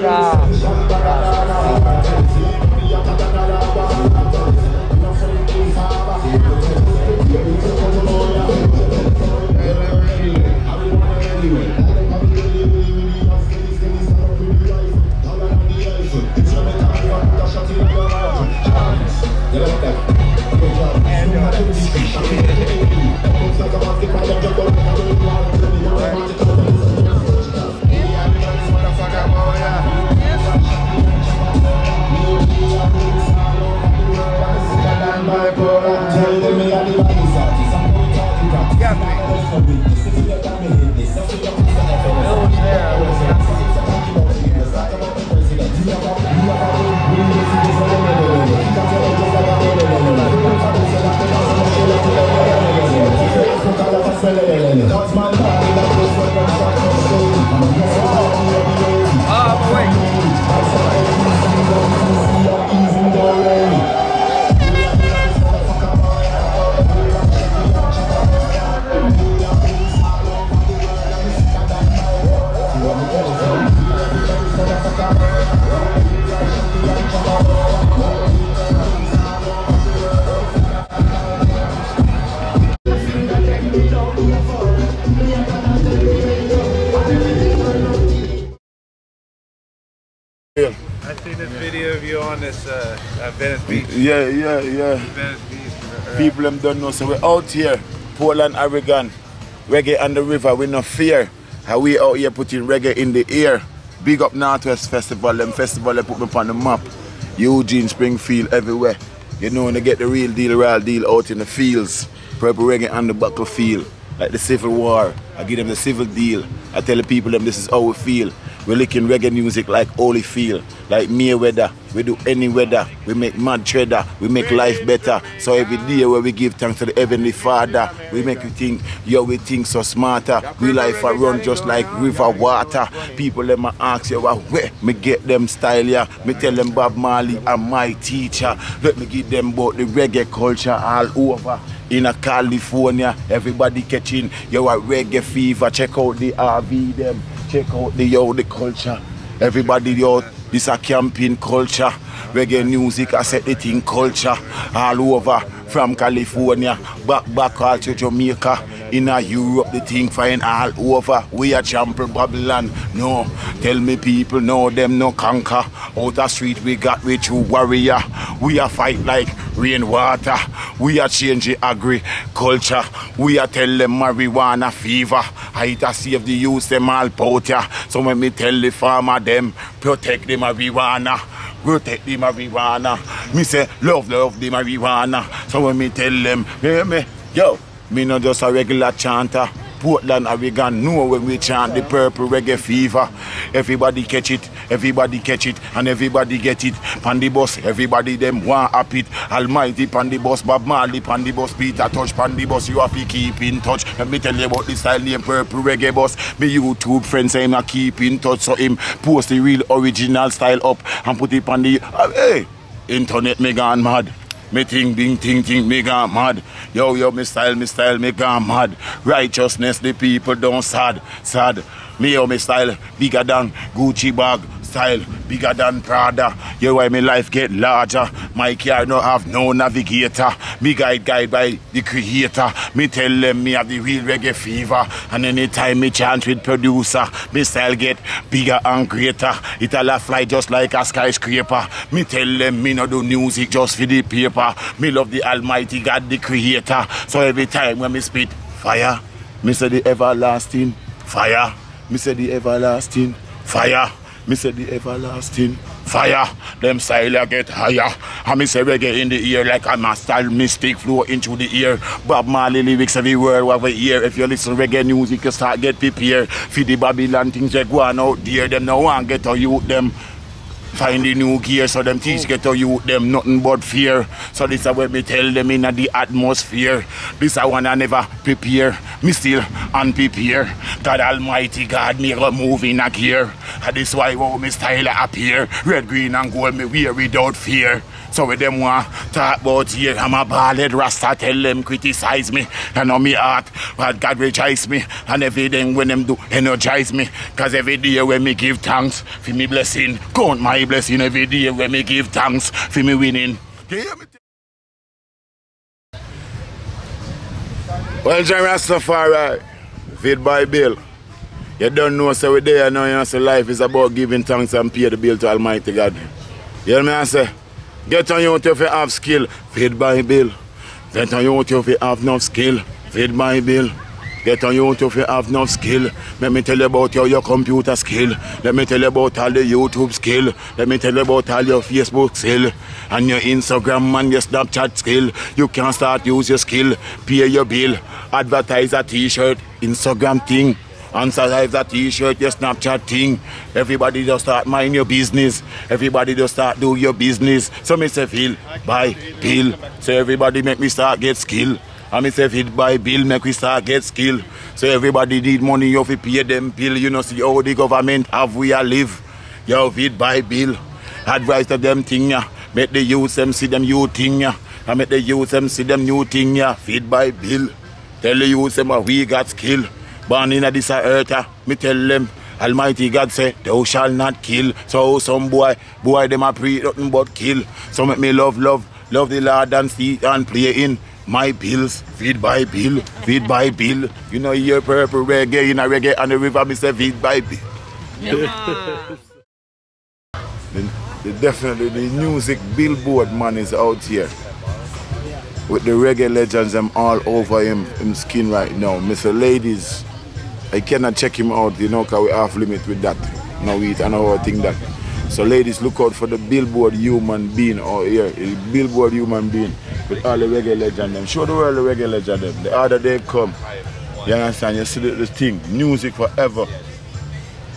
I seen this video of you on this uh, at Venice Beach. Yeah, yeah, yeah. Venice Beach. People them don't know, so we're out here, Portland, Oregon, Reggae on the River, we no fear. How we out here putting reggae in the air. Big up Northwest Festival, them festival they put me on the map. Eugene, Springfield, everywhere. You know, when they get the real deal, real deal out in the fields. Purple reggae on the battlefield, like the Civil War. I give them the civil deal. I tell the people them this is how we feel. We looking reggae music like Holyfield, like Mayweather. We do any weather. We make mad trader. We make life better. So every day where we give thanks to the Heavenly Father, we make you think, yo, we think so smarter. We life a run just like river water. People let me ask you, well, where me get them style, yeah? Me tell them Bob Marley and my teacher. Let me give them about the reggae culture all over. In a California, everybody catching, yo, a reggae fever. Check out the R V them. Check out the, yo, the culture. Everybody, yo, this a camping culture. Reggae music, I set the thing culture. All over, from California, back, back all to Jamaica. In a Europe, the thing fine all over. We are champion Babylon. No, tell me people, no, them no conquer. Out the street, we got we true warrior. We are fight like rainwater. We are changing agriculture. We are tell them marijuana fever. I to save the youth, them all out ya. So when me tell the farmer them, protect the marijuana. Protect the marijuana. Me say, love, love the marijuana. So when me tell them, hear me, yo, me not just a regular chanter. Portland, Oregon, know when we chant the purple reggae fever. Everybody catch it, everybody catch it, and everybody get it. Pandy bus, everybody them want up it. Almighty Pandy bus, Bob Marley Pandy bus, Peter Touch Pandy bus, you have to keep in touch. Let me tell you about this style name purple reggae bus. Me YouTube friends say him a keep in touch, so him post the real original style up and put it on the, uh, hey, internet me gone mad. Me think, ding, ting, ting, me gone mad. Yo, yo, me style, me style, me gone mad. Righteousness, the people don't sad, sad. Me, yo, me style, bigger than Gucci bag. Style, bigger than Prada. Yo, why me life get larger. My car no have no navigator. Me guide, guide by the creator. Me tell them me have the real reggae fever. And anytime me chant with producer, me style get bigger and greater. It all a fly just like a skyscraper. Me tell them me no do music just for the paper. Me love the Almighty God, the creator. So every time when me spit fire, me say the everlasting fire. Me say the everlasting fire. Me say the everlasting fire. Them style get higher. And me say reggae in the ear like a master mystic flow into the ear. Bob Marley lyrics every word over here. If you listen reggae music, you start get prepared. For the Babylon things that go on out there. Them no one get to youth them. Find the new gear, so them teach get to youth them nothing but fear. So this is what me tell them in the atmosphere. This I wanna never prepare. Me still unprepared. God Almighty God me a move in a gear. And this why how me style appear. Red, green and gold me wear without fear. So with them want talk about here, I'm a bald rasta, tell them criticize me. And on me heart, but God rejoice me. And everything when them do energize me. Cause every day when me give thanks for me blessing, count my blessing every day when me give thanks for me winning. Well, John Rastafari, vidbybill. You don't know, so we're there now, you know, so life is about giving thanks and pay the bill to Almighty God. You know what I say? Get on you if you have skill, vidbybill. Get on you if you have no skill, vidbybill. Get on you if you have no skill. Let me tell you about your, your computer skill. Let me tell you about all the YouTube skill. Let me tell you about all your Facebook skill. And your Instagram and your Snapchat skill. You can start use your skill, pay your bill, advertise a t-shirt, Instagram thing. Answer that t-shirt, your Snapchat thing. Everybody just start mind your business. Everybody just start do your business. So me say feel, buy, bill. So everybody make me start get skill. And me say vidbybill make we start get skill. So everybody need money, you have to pay them bill. You know see how the government have we a live. Yo, vidbybill. Advice to them thing ya. Make the youth them see them new thing ya. And make the youth them see them new thing ya. Vidbybill. Tell the youth them we got skill. Born in this earth, me tell them, Almighty God say, thou shalt not kill. So some boy, boy them a pray nothing but kill. So make me love, love, love the Lord and see and play in my bills. Vidbybill, vidbybill. You know your purple reggae in a reggae on the river, me say vidbybill. Yeah. the, the, definitely the music billboard man is out here. With the reggae legends, I'm all over him, him skin right now. Mister Ladies, I cannot check him out, you know, because we off limit with that. Now we eat another thing that. So ladies, look out for the billboard human being out here. The billboard human being with all the reggae legends. Them. Show the world the reggae legend them. The other day come. You understand? You see the, the thing, music forever.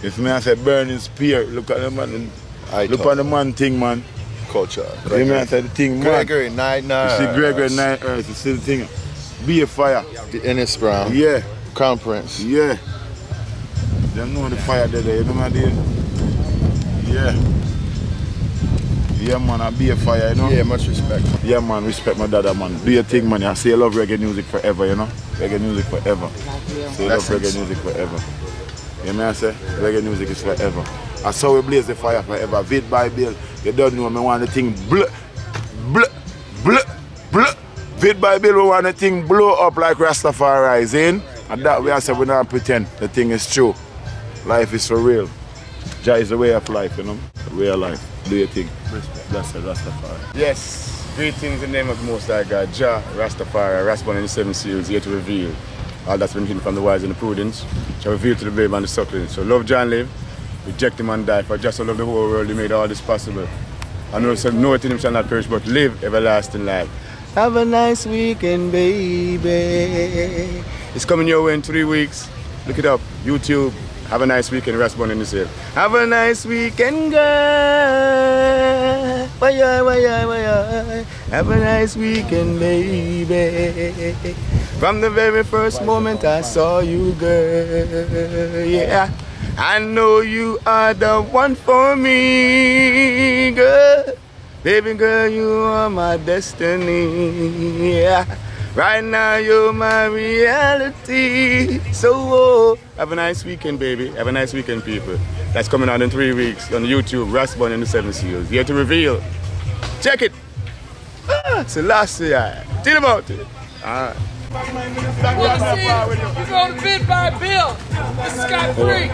If me I say burning spear, look at the man. I look talk. at the man thing, man. Culture. You mean I say the thing, man. Gregory Nine Nine. You see Gregory Nine Earth, you see the thing. Be a fire. The Ennis Brown. Yeah. Conference. Yeah. Them know the fire there, you know what I mean? Yeah. Yeah, man, I be a fire, you know? Yeah, much respect. Yeah, man, respect my dada, man. Do your thing, man. I say I love reggae music forever, you know? Reggae music forever. Say I love reggae music forever. You know what I say? Reggae music is forever. That's how we blaze the fire forever. Vidbybill. You don't know me want the thing blah, blah, blah, blah. Vidbybill, we want the thing blow up like Rastafari, in. And that way I say we don't pretend the thing is true. Life is for real. Jah is the way of life, you know? The way of life. Do your thing. Blessed Rastafari. Yes, greetings in the name of the Most High God, Jah, Rastafari, Raspan in the seven seals, here to reveal all that's been hidden from the wise and the prudence, shall reveal to the babe and the suckling. So love John live, reject him and die, for just to love the whole world, he made all this possible. I know so no in him shall not perish, but live everlasting life. Have a nice weekend, baby. It's coming your way in three weeks. Look it up, YouTube. Have a nice weekend, Raspan in the sale. Have a nice weekend, girl. Why, why, why, have a nice weekend, baby. From the very first moment I saw you, girl, yeah. I know you are the one for me, girl. Baby girl, you are my destiny, yeah. Right now you're my reality. So oh, have a nice weekend, baby. Have a nice weekend, people. That's coming out in three weeks on YouTube, Raspan in the Seven Seals. Here to reveal. Check it. Ah, it's the last year. Tell about it. All right. We'll see. We're going to vidbybill. This is Scott Free.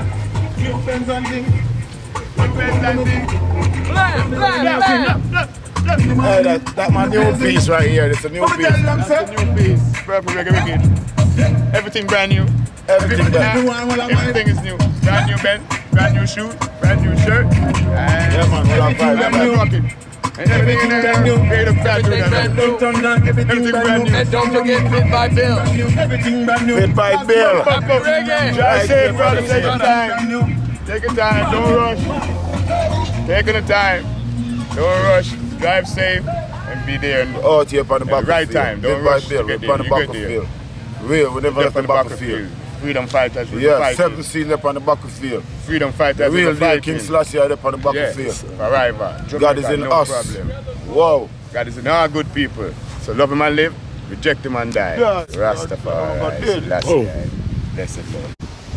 Blam, blam, blam. Hey, that, that my new piece right here. It's a new piece. That's a new piece. Purple Reggae Wicked. Everything brand new. Everything brand new. Everything is new. Brand new belt, brand new shoe, brand new shirt. And yeah, man. Well, everything brand new. Rocket. And everything in there made of brand new. Everything brand new. And don't forget vidbybill. Everything brand new. Vidbybill. Happy reggae. Drive safe, brother. Take your time. Take your time. Don't rush. Taking the time. Don't rush. Drive safe and be there. Out here on the back right time. Don't rush. We're on the battlefield. Real, we never left the battlefield. Freedom fighters. Yeah, seven seals up on the battlefield. Freedom fighters. Real deal, King Selassie up on the battlefield. Yes, forever. God is in no us. Problem. Wow. God is in all good people. So love him and live, reject him and die. Yeah. Rastafari. That's oh. it. Bless it, Lord.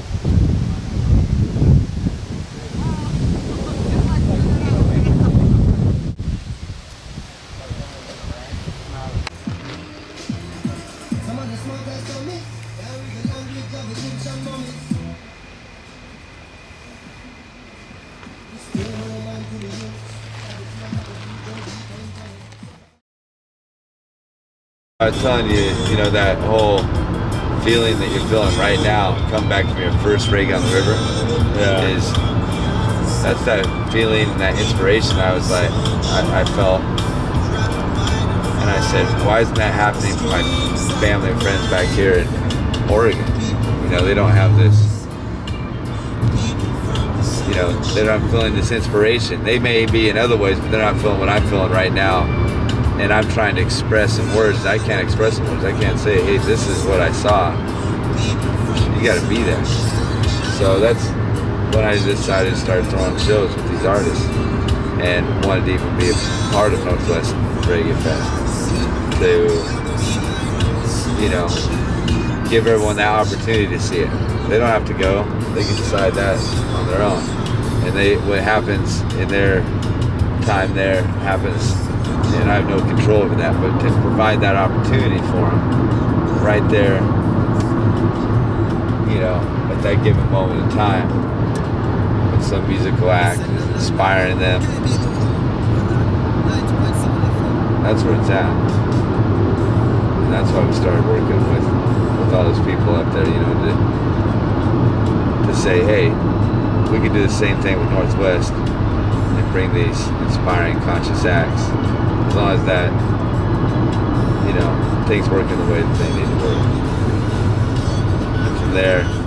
I was telling you, you know, that whole feeling that you're feeling right now, come back from your first Reggae on the River, yeah. is that's that feeling, that inspiration. I was like, I, I felt, and I said, why isn't that happening for my family and friends back here in Oregon? You know, they don't have this, you know, they're not feeling this inspiration. They may be in other ways, but they're not feeling what I'm feeling right now. And I'm trying to express in words. I can't express in words. I can't say, hey, this is what I saw. You got to be there. So that's when I decided to start throwing shows with these artists, and wanted to even be a part of Northwest Reggae Fest to, you know, give everyone that opportunity to see it. They don't have to go. They can decide that on their own. And they, what happens in their time there happens. And I have no control over that, but to provide that opportunity for them right there, you know, at that given moment in time, with some musical act, inspiring them, that's where it's at. And that's why we started working with, with all those people up there, you know, to, to say, hey, we can do the same thing with Northwest and bring these inspiring conscious acts. As long as that, you know, things work in the way that they need to work. And from there,